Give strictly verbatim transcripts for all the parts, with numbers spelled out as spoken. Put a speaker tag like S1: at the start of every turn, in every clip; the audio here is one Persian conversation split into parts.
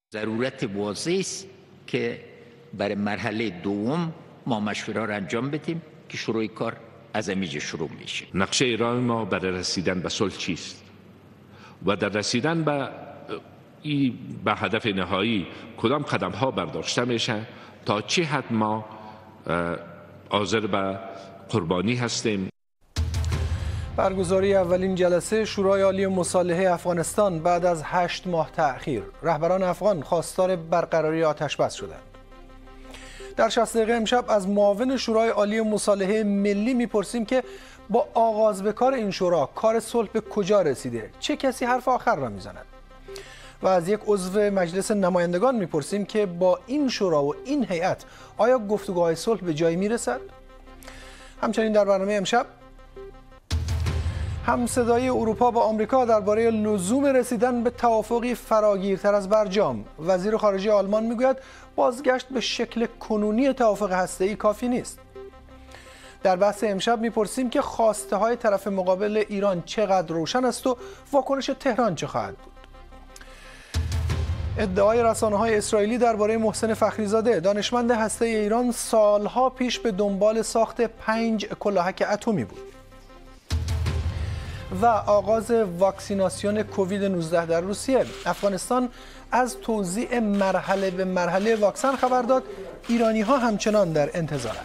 S1: ضرورت واضح است که برای مرحله دوم ما مشوره را انجام بدیم که شروع کار از اینجا شروع میشه.
S2: نقشه راه ما برای رسیدن به صلح چیست و در رسیدن به این به هدف نهایی کدام قدم ها برداشته میشه تا چه حد ما حاضر به قربانی هستیم.
S3: برگزاری اولین جلسه شورای عالی مصالحه افغانستان بعد از هشت ماه تأخیر. رهبران افغان خواستار برقراری آتش‌بس شدند. در شصت دقیقه امشب از معاون شورای عالی مصالحه ملی میپرسیم که با آغاز به کار این شورا کار صلح به کجا رسیده؟ چه کسی حرف آخر را میزند؟ و از یک عضو مجلس نمایندگان میپرسیم که با این شورا و این هیئت آیا گفتگوهای صلح به جایی میرسد؟ همچنین در برنامه امشب همصدایی اروپا با آمریکا درباره لزوم رسیدن به توافقی فراگیرتر از برجام. وزیر خارجه آلمان میگوید بازگشت به شکل کنونی توافق هسته‌ای کافی نیست. در بحث امشب میپرسیم که خواسته های طرف مقابل ایران چقدر روشن است و واکنش تهران چه خواهد بود. ادعای رسانه‌های اسرائیلی درباره محسن فخریزاده، دانشمند هسته ایران، سالها پیش به دنبال ساخت پنج کلاهک اتمی بود. و آغاز واکسیناسیون کووید نوزده در روسیه. افغانستان از توزیع مرحله به مرحله واکسن خبر داد. ایرانی ها همچنان در انتظارند.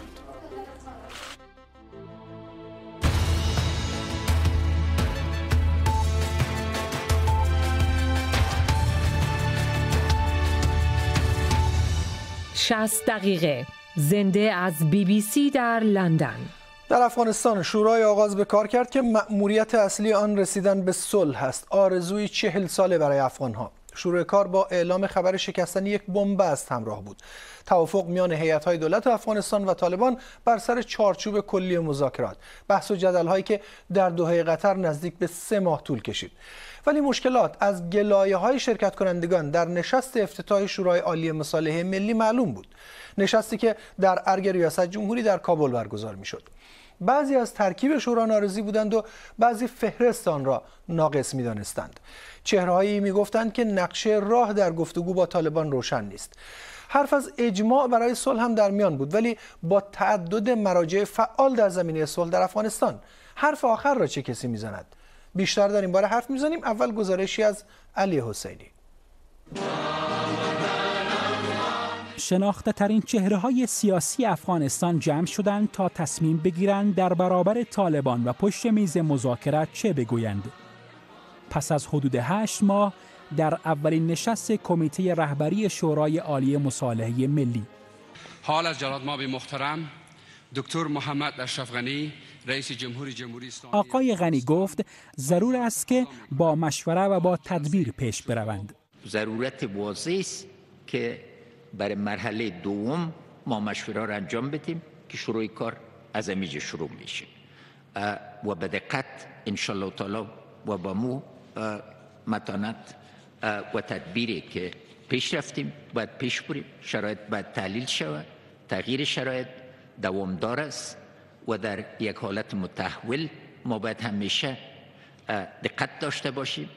S4: شصت دقیقه زنده از بی بی سی در لندن.
S3: در افغانستان شورای آغاز به کار کرد که مأموریت اصلی آن رسیدن به صلح است. آرزوی چهل ساله برای افغانها. شروع کار با اعلام خبر شکستن یک بنبست همراه بود. توافق میان هیئت‌های دولت افغانستان و طالبان بر سر چارچوب کلی مذاکرات. بحث و جدل‌هایی که در دوحه قطر نزدیک به سه ماه طول کشید. ولی مشکلات از گلایه‌های شرکت کنندگان در نشست افتتاح شورای عالی مصالحه ملی معلوم بود. نشستی که در ارگ ریاست جمهوری در کابل برگزار می‌شد. بعضی از ترکیب شورا ناراضی بودند و بعضی فهرست آن را ناقص می‌دانستند. چهره‌هایی می‌گفتند که نقشه راه در گفتگو با طالبان روشن نیست. حرف از اجماع برای صلح هم در میان بود، ولی با تعدد مراجع فعال در زمینه صلح در افغانستان حرف آخر را چه کسی می‌زند؟ بیشتر در این باره حرف می‌زنیم. اول گزارشی از علی حسینی.
S5: شناخته ترین چهره های سیاسی افغانستان جمع شدند تا تصمیم بگیرند در برابر طالبان و پشت میز مذاکرات چه بگویند. پس از حدود هشت ماه در اولین نشست کمیته رهبری شورای عالی مصالحه ملی.
S6: حال از جناب ماب محترم دکتر محمد اشرف غنی رئیس جمهوری جمهوری اسلامی.
S5: آقای غنی گفت ضرور است که با مشوره و با تدبیر پیش بروند.
S1: ضرورت واضح است که برای مرحله دوم ما مشوره را انجام بدیم که شروع کار از اینجا شروع میشه و به دقت ان شاء الله تعالی و با مو متانت و تدبیری که پیش رفتیم باید پیش بریم. شرایط باید تحلیل شود. تغییر شرایط دوامدار است و در یک حالت متحول ما باید همیشه دقت داشته باشیم.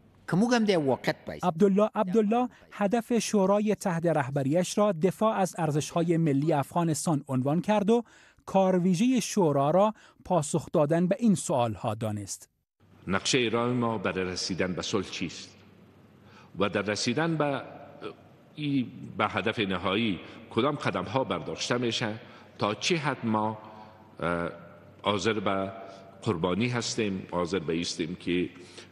S5: عبدالله عبدالله هدف شورای تحت رهبریش را دفاع از ارزش‌های ملی افغانستان عنوان کرد و کارویژه شورا را پاسخ دادن به این سوال‌ها دانست.
S2: نقشه راه ما برای رسیدن به صلح چیست و در رسیدن به این به هدف نهایی کدام قدم ها برداشته میشه تا چه حد ما حاضر به قربانی هستیم، حاضر به ایستیم که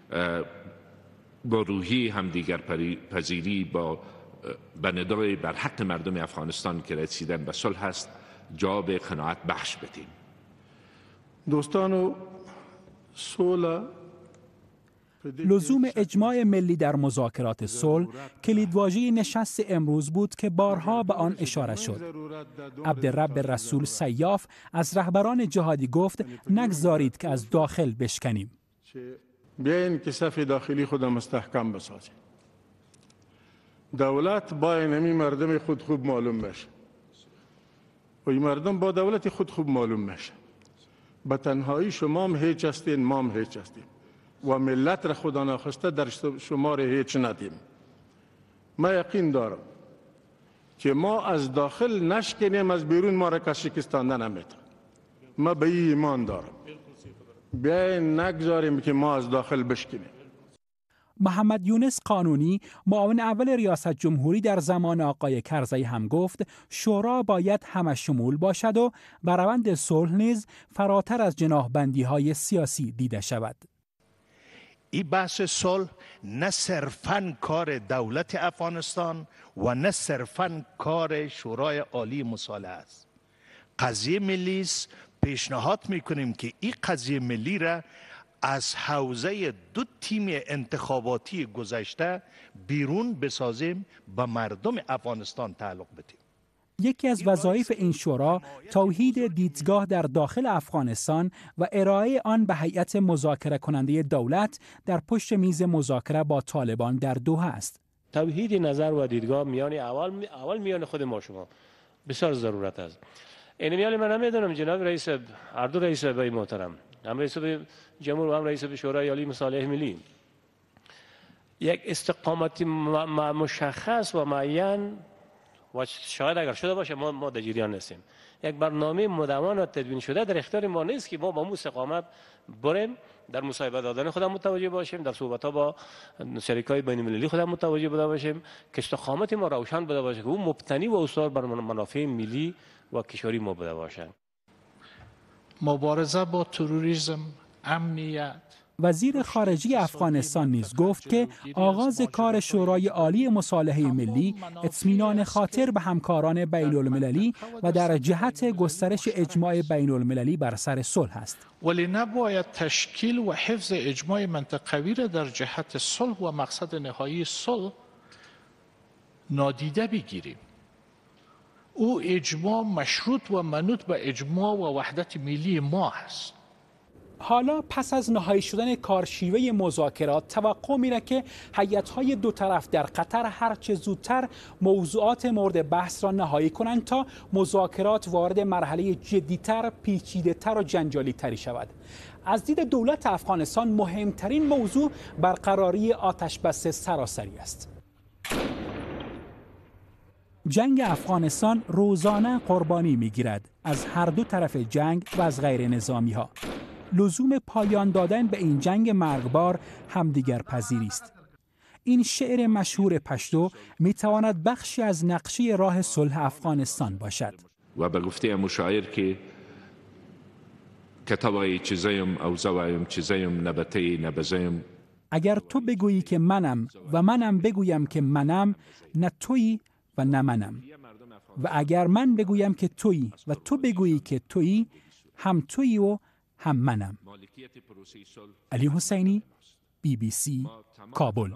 S2: با روحی همدیگر پذیری با به ندای بر حق مردم افغانستان که رسیدن به صلح هست جواب قناعت بخش بدیم.
S7: دوستان و صلح
S5: لزوم اجماع ملی در مذاکرات صلح کلیدواژه نشست امروز بود که بارها به آن اشاره شد. عبدالرب رسول سیاف از رهبران جهادی گفت نگذارید که از داخل بشکنیم.
S7: بیاین که صف داخلی خود مستحکم بسازیم. دولت با اینمی مردم خود خوب معلوم بشه و این مردم با دولت خود خوب معلوم بشه. به تنهایی شما هم هیچ هستین، ما هم هیچ هستیم و ملت را خدا ناخواسته در شمار هیچ ندیم. ما یقین دارم که ما از داخل نشکنیم، از بیرون ما را کس شکستانده نمیتونه. ما به این ایمان دارم. بیاین نگذاریم که ما از داخل بشکنیم.
S5: محمد یونس قانونی، معاون اول ریاست جمهوری در زمان آقای کرزی هم گفت شورا باید همه شمول باشد و بر روند صلح نیز فراتر از جناح‌بندی‌های سیاسی دیده شود.
S8: این بحث صلح نه صرفاً کار دولت افغانستان و نه صرفاً کار شورای عالی مصالحه است. قضیه ملی است. پیشنهاد میکنیم که این قضیه ملی را از حوزه دو تیم انتخاباتی گذشته بیرون بسازیم، به مردم افغانستان تعلق بدیم.
S5: یکی از وظایف این شورا توحید دیدگاه در داخل افغانستان و ارائه آن به هیئت مذاکره کننده دولت در پشت میز مذاکره با طالبان در دوحه است.
S9: توحید نظر و دیدگاه میان اول اول میان خود ما شما بسیار ضرورت است. این میال من نمیدونم جناب رئیس، هر دو رئیس به محترم، هم رئیس جمهور و هم رئیس شورای عالی مصالحه ملی، یک استقامتی مشخص و معین و شاید اگر شده باشه ما ما در جریان نیستیم. یک برنامه مدون و تدوین شده در اختیار ما نیست که ما با مو استقامت بریم در مصاحبه دادن خودم متوجه باشیم، در صحبت‌ها با شریکای بین‌المللی خودم متوجه بوده باشیم که استقامت ما روشن بوده باشه که او مبتنی و استوار بر منافع ملی و کشوری ما بوده باشه.
S10: مبارزه با تروریسم، امنیت.
S5: وزیر خارجه افغانستان نیز گفت که آغاز کار شورای عالی مصالحه ملی اطمینان خاطر به همکاران بین المللی و در جهت گسترش اجماع بین المللی بر سر صلح است.
S10: ولی نباید تشکیل و حفظ اجماع منطقوی را در جهت صلح و مقصد نهایی صلح نادیده بگیریم. او اجماع مشروط و منوط به اجماع و وحدت ملی ما است.
S5: حالا پس از نهایی شدن کارشیوه مذاکرات توقع میره که هیئت‌های دو طرف در قطر هرچه زودتر موضوعات مورد بحث را نهایی کنند تا مذاکرات وارد مرحله جدی‌تر، پیچیده‌تر و جنجالی‌تری شود. از دید دولت افغانستان مهمترین موضوع برقراری آتش‌بس سراسری است. جنگ افغانستان روزانه قربانی می‌گیرد از هر دو طرف جنگ و از غیر نظامی‌ها. لزوم پایان دادن به این جنگ مرگبار همدیگر پذیری است. این شعر مشهور پشتو میتواند بخشی از نقشه راه صلح افغانستان باشد.
S2: و به گفته مشاعر که کتابای چیزایم او زوایم چیزایم نبته نبزایم،
S5: اگر تو بگویی که منم و منم بگویم که منم، نه تویی و نه منم. و اگر من بگویم که تویی و تو بگویی که تویی، هم تویی و هم منم. علی حسینی، بی بی سی، کابل.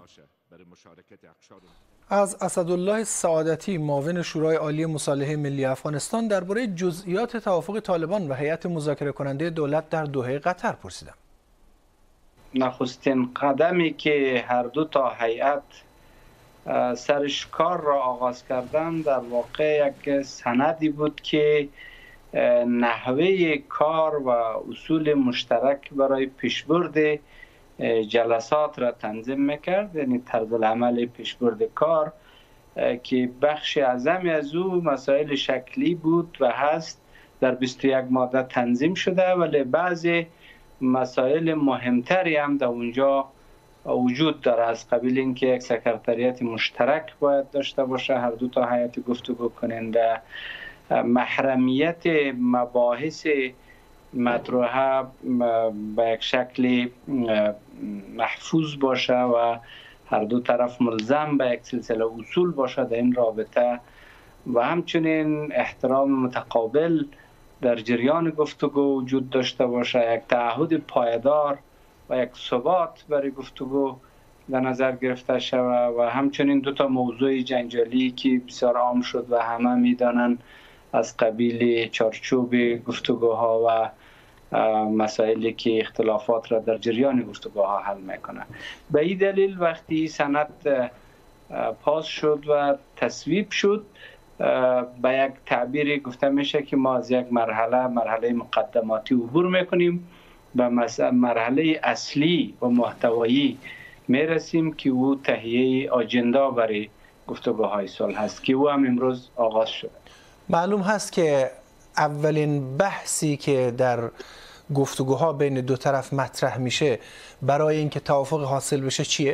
S3: از اسدالله سعادتی، معاون شورای عالی مصالحه ملی افغانستان، درباره جزئیات توافق طالبان و هیئت مذاکره کننده دولت در دوحه قطر پرسیدم.
S11: نخستین قدمی که هر دو تا هیئت سرش کار را آغاز کردن در واقع یک سندی بود که نحوه کار و اصول مشترک برای پیشبرد جلسات را تنظیم میکرد، یعنی طرز العمل پیشبرد کار که بخش اعظمی از او مسائل شکلی بود و هست در بیست و یک ماده تنظیم شده، ولی بعضی مسائل مهمتری هم در اونجا وجود داره، از قبیل اینکه یک سکرتریات مشترک باید داشته باشه، هر دو تا هیئت گفتگو کننده، محرمیت مباحث مطروحه به یک شکل محفوظ باشه و هر دو طرف ملزم به یک سلسله اصول باشه در این رابطه و همچنین احترام متقابل در جریان گفتگو وجود داشته باشه، یک تعهد پایدار و یک ثبات برای گفتگو در نظر گرفته شود و همچنین دو تا موضوع جنجالی که بسیار عام شد و همه میدانند از قبیل چارچوب گفتگوها و مسائلی که اختلافات را در جریان گفتگوها حل میکنه. به این دلیل وقتی سند پاس شد و تصویب شد، به یک تعبیری گفته میشه که ما از یک مرحله مرحله مقدماتی عبور میکنیم به مرحله اصلی و محتوایی میرسیم که او تهیه آجندا برای گفتگوهای صلح هست که او هم امروز آغاز شده.
S3: معلوم هست که اولین بحثی که در گفتگوها بین دو طرف مطرح میشه برای اینکه توافق حاصل بشه چیه؟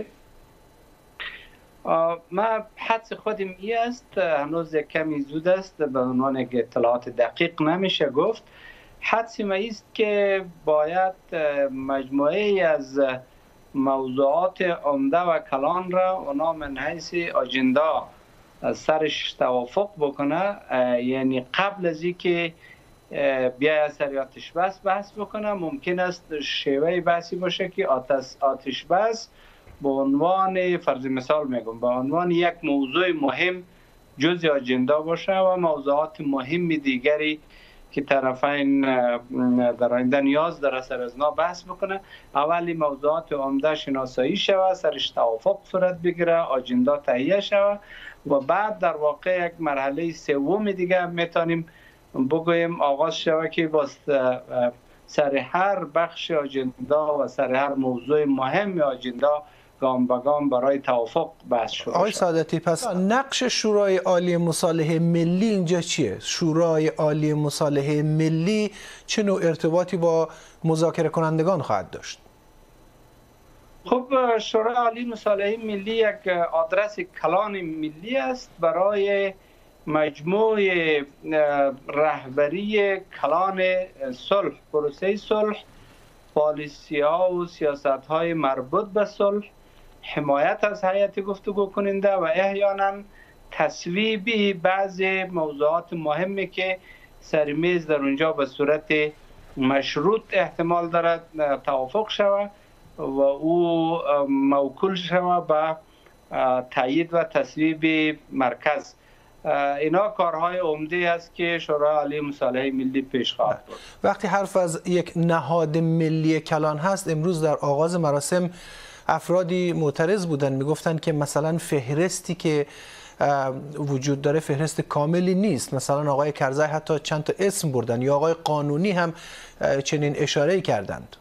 S11: ما حدس خودم ای است، هنوز کمی زود است، به عنوان یک اطلاعات دقیق نمیشه گفت. حدس ما است که باید مجموعه ای از موضوعات عمده و کلان را اونا من حیث اجندا سرش توافق بکنه، یعنی قبل از اینکه بیای سر آتش بس بحث بکنه. ممکن است شیوه بحثی باشه که آتش آتش بس به عنوان فرض مثال میگم به عنوان یک موضوع مهم جزء اجندا باشه و موضوعات مهم دیگری که طرفین در آینده نیاز داره سر از نا بحث بکنه. اولی موضوعات عمده شناسایی شود، سرش توافق صورت بگیره، اجندا تهیه شود و بعد در واقع یک مرحله سوم دیگه میتونیم بگوییم آغاز شود که با سر هر بخش اجندا و سر هر موضوع مهم اجندا گام به گام برای توافق بحث شد.
S3: آقای سعادتی، پس نقش شورای عالی مصالحه ملی اینجا چیه؟ شورای عالی مصالحه ملی چه نوع ارتباطی با مذاکره کنندگان خواهد داشت؟
S11: خب شورای عالی مصالحه ملی یک آدرس کلان ملی است برای مجموع رهبری کلان صلح، پروسه صلح، پالیسی ها و سیاست های مربوط به صلح، حمایت از هیئت گفتگو کننده و احیانا تصویب بعضی موضوعات مهمی که سر میز در اونجا به صورت مشروط احتمال دارد توافق شود و او موکول شود به تایید و تصویب مرکز. اینا کارهای عمده است که شورای عالی مصالحه ملی پیش خواهد برد.
S3: وقتی حرف از یک نهاد ملی کلان هست، امروز در آغاز مراسم افرادی معترض بودن، میگفتن که مثلا فهرستی که وجود داره فهرست کاملی نیست. مثلا آقای کرزی حتی چند تا اسم بردن یا آقای قانونی هم چنین اشاره کردند.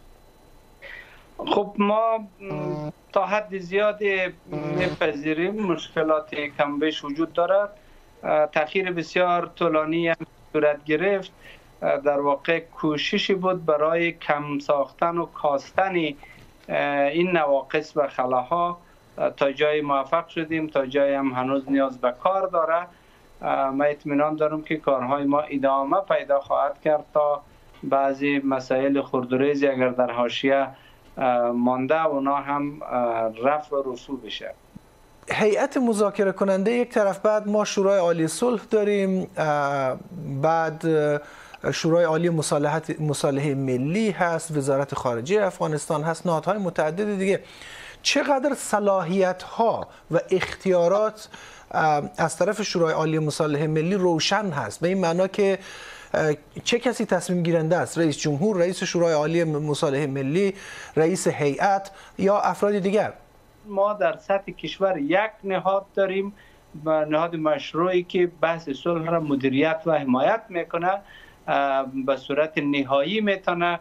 S11: خب ما تا حد زیادی میپذیریم مشکلات کم بیش وجود دارد. تأخیر بسیار طولانی هم صورت گرفت. در واقع کوششی بود برای کم ساختن و کاستن این نواقص و خلاها. تا جای موفق شدیم، تا جای هم هنوز نیاز به کار داره. ما اطمینان دارم که کارهای ما ادامه پیدا خواهد کرد تا بعضی مسائل خردوریزی اگر در حاشیه مانده اونا هم رفع و رفع بشه.
S3: هیئت مذاکره کننده یک طرف، بعد ما شورای عالی صلح داریم، بعد شورای عالی مصالحه ملی هست، وزارت خارجه افغانستان هست، نهادهای متعدد دیگه. چقدر صلاحیت ها و اختیارات از طرف شورای عالی مصالحه ملی روشن هست؟ به این معنا که چه کسی تصمیم گیرنده است؟ رئیس جمهور، رئیس شورای عالی مصالحه ملی، رئیس هیئت یا افراد دیگر؟
S11: ما در سطح کشور یک نهاد داریم، نهاد مشروعی که بحث صلح را مدیریت و حمایت میکنه، به صورت نهایی میتونه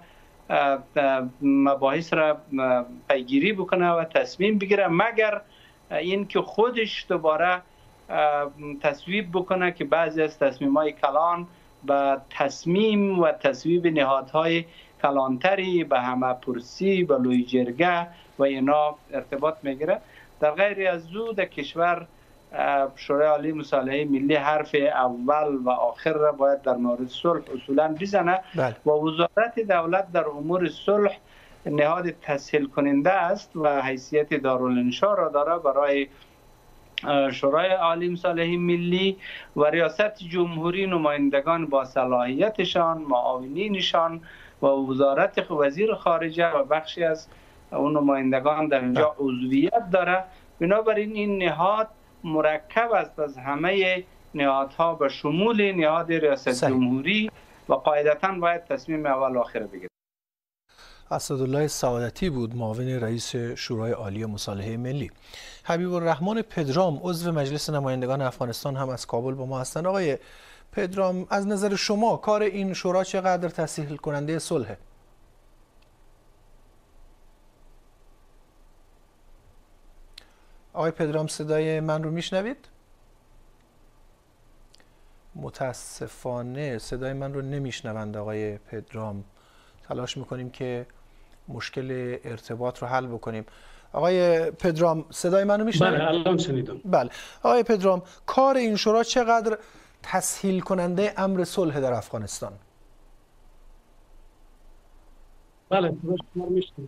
S11: مباحث را پیگیری بکنه و تصمیم بگیره، مگر اینکه خودش دوباره تصویب بکنه که بعضی از تصمیم‌های کلان به تصمیم و تصویب نهادهای کلانتری به همه پرسی، به لوی جرگه و اینا ارتباط میگیره. در غیر از او در کشور شورای عالی مصالحه ملی حرف اول و آخر را باید در مورد صلح اصولا بزنه و وزارت دولت در امور صلح نهاد تسهیل کننده است و حیثیت دارالانشا را داره برای شورای عالی مصالحه ملی و ریاست جمهوری نمایندگان با صلاحیتشان، معاونینشان و وزارت وزیر خارجه و بخشی از اون نمایندگان در اینجا عضویت داره. بنابراین این نهاد مرکب است از همه نهادها به شمول نهاد ریاست صحیح. جمهوری و قاعدتاً باید تصمیم اول و آخر بگیرد.
S3: اسدالله سعادتی بود معاون رئیس شورای عالی مصالحه ملی. حبیب الرحمن پدرام عضو مجلس نمایندگان افغانستان هم از کابل با ما هستند. آقای پدرام، از نظر شما کار این شورا چقدر تسهیل کننده صلحه؟ آقای پدرام صدای من رو میشنوید؟ متاسفانه صدای من رو نمیشنوند آقای پدرام. تلاش میکنیم که مشکل ارتباط رو حل بکنیم. آقای پدرام صدای من رو میشنوید؟
S12: بله الان شنیدم.
S3: بله آقای پدرام، کار این شورا چقدر تسهیل کننده امر صلح در افغانستان؟
S12: بله شما میشنوید.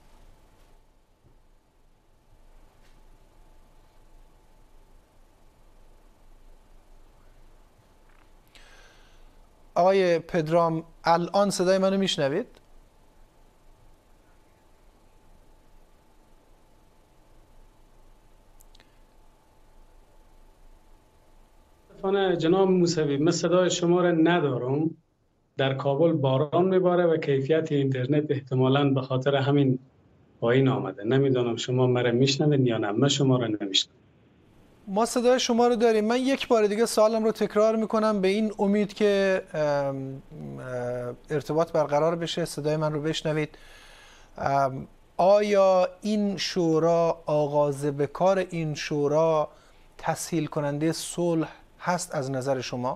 S3: آقای پدرام الان صدای منو میشنوید؟
S12: جناب موسوی، من صدای شما را ندارم. در کابل باران میباره و کیفیت اینترنت احتمالاً به خاطر همین پایین آمده. نمیدونم شما مرا میشنوید یا نه. من شما را نمیشنوم.
S3: ما صدای شما رو داریم. من یک بار دیگه سوالم رو تکرار میکنم به این امید که ارتباط برقرار بشه، صدای من رو بشنوید. آیا این شورا، آغاز به کار این شورا تسهیل کننده صلح هست از نظر شما؟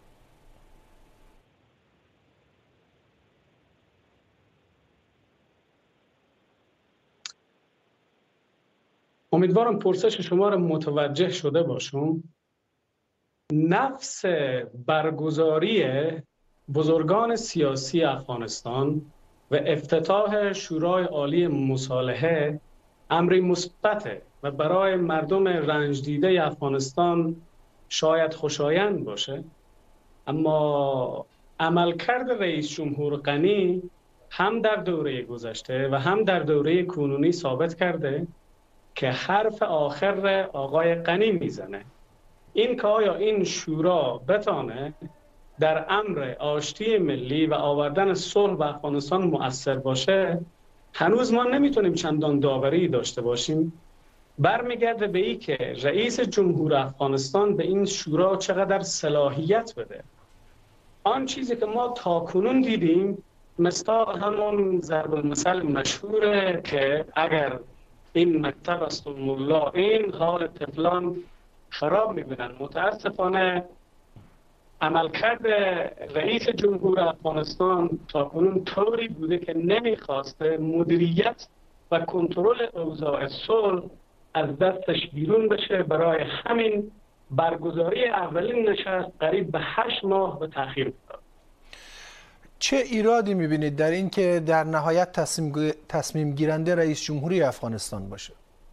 S12: امیدوارم پرسش شما را متوجه شده باشم. نفس برگزاری بزرگان سیاسی افغانستان و افتتاح شورای عالی مصالحه امری مثبته و برای مردم رنج دیده افغانستان شاید خوشایند باشه، اما عملکرد رئیس جمهور غنی هم در دوره گذشته و هم در دوره کنونی ثابت کرده که حرف آخر آقای غنی میزنه. این که آیا این شورا بتانه در امر آشتی ملی و آوردن صلح به افغانستان مؤثر باشه، هنوز ما نمیتونیم چندان داوری داشته باشیم. برمیگرده به این که رئیس جمهور افغانستان به این شورا چقدر صلاحیت بده. آن چیزی که ما تاکنون دیدیم مستاق همون ضرب المثل مشهوره که اگر این مکتب است الله، این حال طفلان خراب میبینن. متاسفانه عملکرد رئیس جمهور افغانستان تاکنون طوری بوده که نمیخواسته مدیریت و کنترل اوضاع صلح از دستش بیرون بشه. برای همین برگزاری اولین نشست قریب به هشت ماه به تأخیر افتاد.
S3: چه ایرادی میبینید در این که در نهایت تصمیم, تصمیم گیرنده رئیس جمهوری افغانستان باشه؟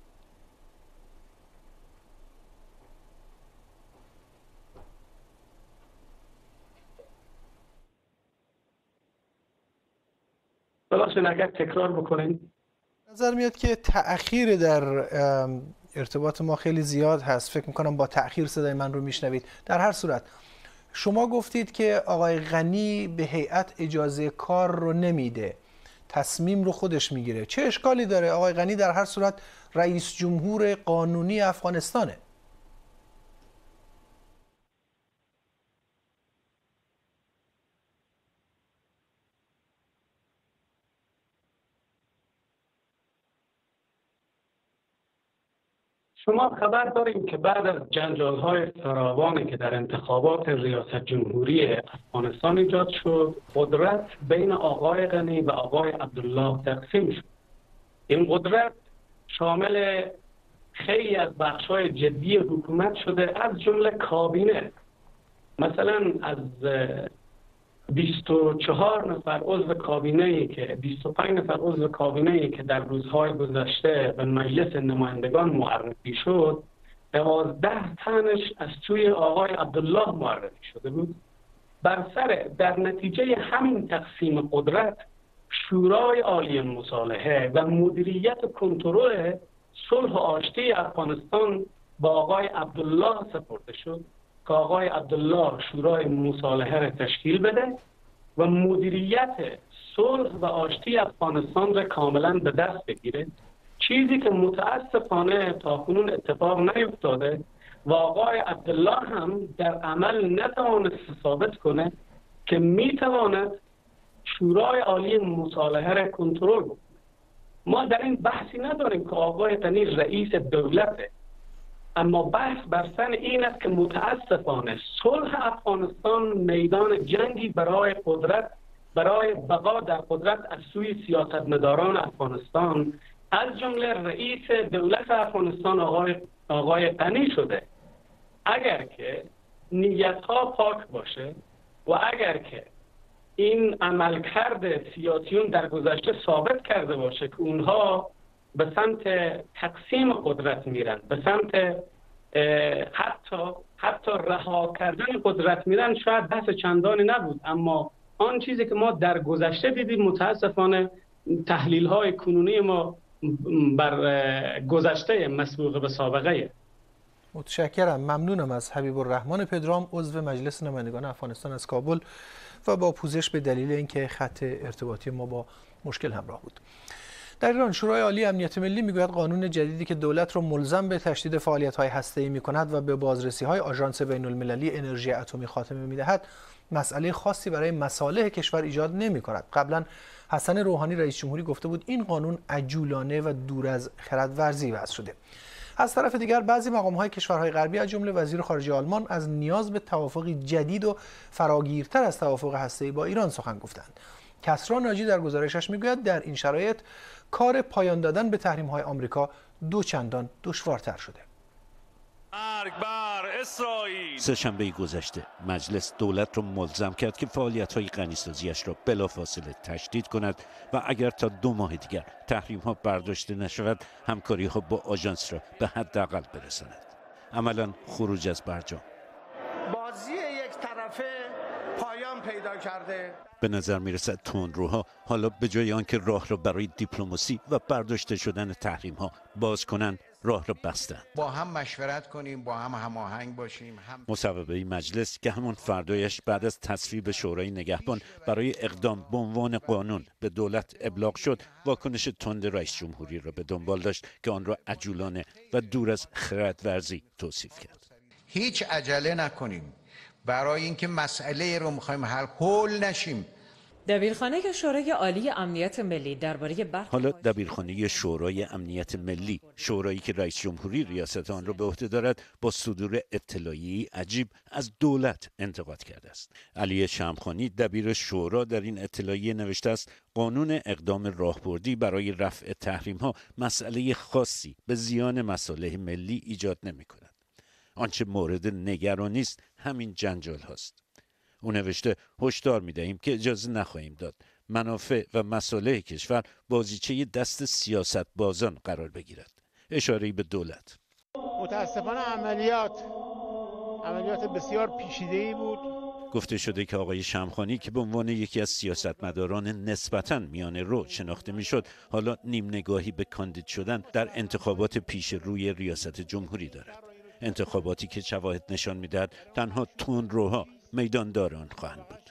S12: بلاشن اگر تکرار بکنین.
S3: نظر میاد که تأخیر در ارتباط ما خیلی زیاد هست. فکر میکنم با تأخیر صدای من رو میشنوید. در هر صورت شما گفتید که آقای غنی به هیئت اجازه کار رو نمیده، تصمیم رو خودش میگیره. چه اشکالی داره؟ آقای غنی در هر صورت رئیس جمهور قانونی افغانستانه.
S12: شما خبر داریم که بعد از جنجال‌های فراوانی که در انتخابات ریاست جمهوری افغانستان ایجاد شد، قدرت بین آقای غنی و آقای عبدالله تقسیم شد. این قدرت شامل خیلی از بخش‌های جدی حکومت شده، از جمله کابینه. مثلا از بیست و چهار نفر عضو کابینه‌ای که بیست و پنج نفر عضو کابینه‌ای که در روزهای گذشته به مجلس نمایندگان معرفی شد، دوازده تنش از سوی آقای عبدالله معرفی شده بود. بر سر در نتیجه همین تقسیم قدرت، شورای عالی مصالحه و مدیریت و کنترل صلح و آشتی افغانستان با آقای عبدالله سپرده شد که آقای عبدالله شورای مصالحه را تشکیل بده و مدیریت صلح و آشتی افغانستان را کاملا به دست بگیره. چیزی که متاسفانه تاکنون اتفاق نیفتاده و آقای عبدالله هم در عمل نتوانست ثابت کنه که میتواند شورای عالی مصالحه را کنترل بکنه. ما در این بحثی نداریم که آقای غنی رئیس دولته. اما بحث بر سر این است که متاسفانه صلح افغانستان میدان جنگی برای قدرت، برای بقا در قدرت از سوی سیاستمداران افغانستان از جمله رئیس دولت افغانستان آقای آقای غنی شده. اگر که نیت‌ها پاک باشه و اگر که این عملکرد سیاسیون در گذشته ثابت کرده باشه که اونها به سمت تقسیم قدرت میرن، به سمت حتی حتی رها کردن قدرت میرن، شاید بحث چندانی نبود. اما آن چیزی که ما در گذشته دیدیم متاسفانه تحلیل های کنونی ما بر گذشته مسبوق به سابقه.
S3: متشکرم، ممنونم از حبیب الرحمن پدرام، عضو مجلس نمایندگان افغانستان از کابل و با پوزش به دلیل اینکه خط ارتباطی ما با مشکل همراه بود. در ایران شورای عالی امنیت ملی میگوید قانون جدیدی که دولت را ملزم به تشدید فعالیت‌های هسته‌ای می‌کند و به بازرسی‌های آژانس بین‌المللی انرژی اتمی خاتمه می‌دهد، مسئله خاصی برای مصالح کشور ایجاد نمی‌کند. قبلا حسن روحانی رئیس جمهوری گفته بود این قانون عجولانه و دور از خردورزی وضع شده. از طرف دیگر بعضی مقام‌های کشورهای غربی از جمله وزیر خارجه آلمان از نیاز به توافقی جدید و فراگیرتر از توافق هسته‌ای با ایران سخن گفتند. کسری ناجی در گزارشش میگوید در این شرایط کار پایان دادن به تحریم‌های آمریکا دو چندان دشوارتر شده.
S13: مرگ بر اسرائیل. سه‌شنبه گذشته مجلس دولت را ملزم کرد که فعالیت‌های غنی‌سازی‌اش را بلافاصله تشدید کند و اگر تا دو ماه دیگر تحریم‌ها برداشته نشود همکاری‌ها با آژانس را به حداقل برساند. عملاً خروج از برجام.
S14: بازی یک طرفه پایان پیدا کرده.
S13: به نظر میرسد تندروها حالا به جای آنکه راه را برای دیپلماسی و برداشته شدن تحریم‌ها باز کنند، راه را بستند.
S14: با هم مشورت کنیم، با هم هماهنگ باشیم. هم...
S13: مصوبه مجلس که همون فردایش بعد از تصویب شورای نگهبان برای اقدام به عنوان قانون به دولت ابلاغ شد، واکنش تند رئیس جمهوری را به دنبال داشت که آن را عجولانه و دور از خردورزی توصیف کرد.
S14: هیچ عجله نکنیم برای اینکه مسئله رو می‌خوایم حل هول نشیم.
S15: دبیرخانه شورای عالی امنیت ملی درباره برخی
S13: حالا دبیرخانه شورای امنیت ملی، شورایی که رئیس جمهوری ریاست آن را به عهده دارد، با صدور اطلاعیه‌ای عجیب از دولت انتقاد کرده است. علی شمخانی دبیر شورا در این اطلاعیه نوشته است قانون اقدام راهبردی برای رفع تحریم‌ها مسئله خاصی به زیان مصالح ملی ایجاد نمی‌کند. آنچه مورد نگرانی است همین جنجال هاست. او نوشته هشدار می‌دهیم که اجازه نخواهیم داد منافع و مصالح کشور بازیچه دست سیاست بازان قرار بگیرد. اشاره‌ای به دولت.
S16: متاسفانه عملیات عملیات بسیار پیچیده‌ای بود.
S13: گفته شده که آقای شمخانی که به عنوان یکی از سیاستمداران نسبتاً میانه رو شناخته میشد، حالا نیم نگاهی به کاندید شدن در انتخابات پیش روی ریاست جمهوری دارد. انتخاباتی که شواهد نشان می‌دهد تنها تندروها میداندار آن خواهند بود.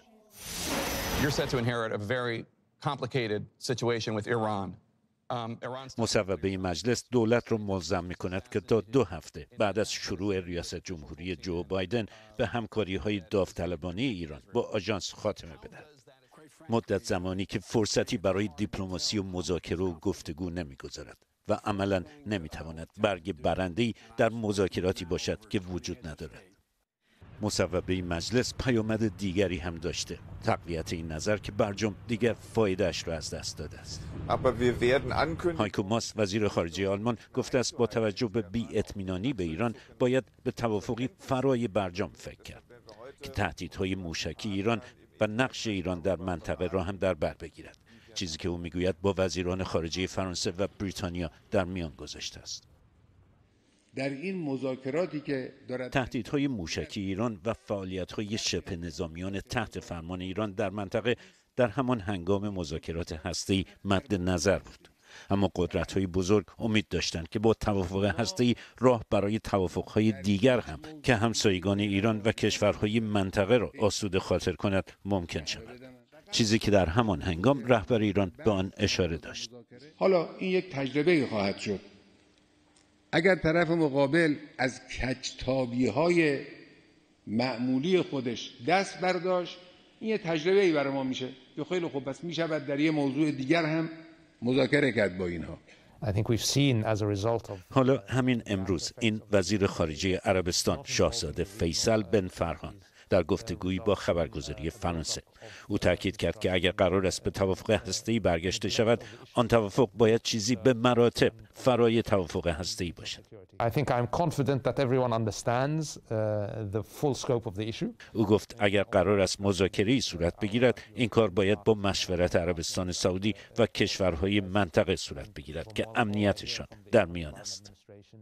S13: مصوبه مجلس دولت را ملزم می‌کند که تا دو هفته بعد از شروع ریاست جمهوری جو بایدن به همکاری‌های داوطلبانه ایران با آژانس خاتمه بدهد. مدت زمانی که فرصتی برای دیپلماسی و مذاکره و گفتگو نمی‌گذارد و عملاً نمی‌تواند برگ برنده‌ای در مذاکراتی باشد که وجود ندارد. مصوبه مجلس پیامد دیگری هم داشته، تقویت این نظر که برجام دیگر فایده‌اش را از دست داده است. هایکو ماس وزیر خارجه آلمان گفته است با توجه به بی‌اطمینانی به ایران باید به توافقی فرای برجام فکر کرد که تهدیدهای موشکی ایران و نقش ایران در منطقه را هم در بر بگیرد، چیزی که او میگوید با وزیران خارجه فرانسه و بریتانیا در میان گذاشته است.
S17: در این مذاکراتی که دارد
S13: تهدیدهای موشکی ایران و فعالیت‌های شبه نظامیان تحت فرمان ایران در منطقه در همان هنگام مذاکرات هسته‌ای مد نظر بود، اما قدرت‌های بزرگ امید داشتند که با توافق هسته‌ای راه برای توافق‌های دیگر هم که همسایگان ایران و کشورهای منطقه را آسوده خاطر کند ممکن شود، چیزی که در همان هنگام رهبر ایران به آن اشاره داشت.
S17: حالا این یک تجربه خواهد شد. اگر طرف مقابل از کجتابی‌های معمولی خودش دست برداشت، این یه تجربه‌ای برای ما میشه. یا خیلی خوب، پس میشود در یه موضوع دیگر هم مذاکره کرد با اینها.
S13: حالا همین امروز این وزیر خارجه عربستان شاهزاده فیصل بن فرهان در گفتگویی با خبرگزاری فرانسه او تاکید کرد که اگر قرار است به توافق هسته‌ای برگشته شود آن توافق باید چیزی به مراتب فرای توافق هسته‌ای باشد. او گفت اگر قرار است مذاکره‌ای صورت بگیرد این کار باید با مشورت عربستان سعودی و کشورهای منطقه صورت بگیرد که امنیتشان در میان است.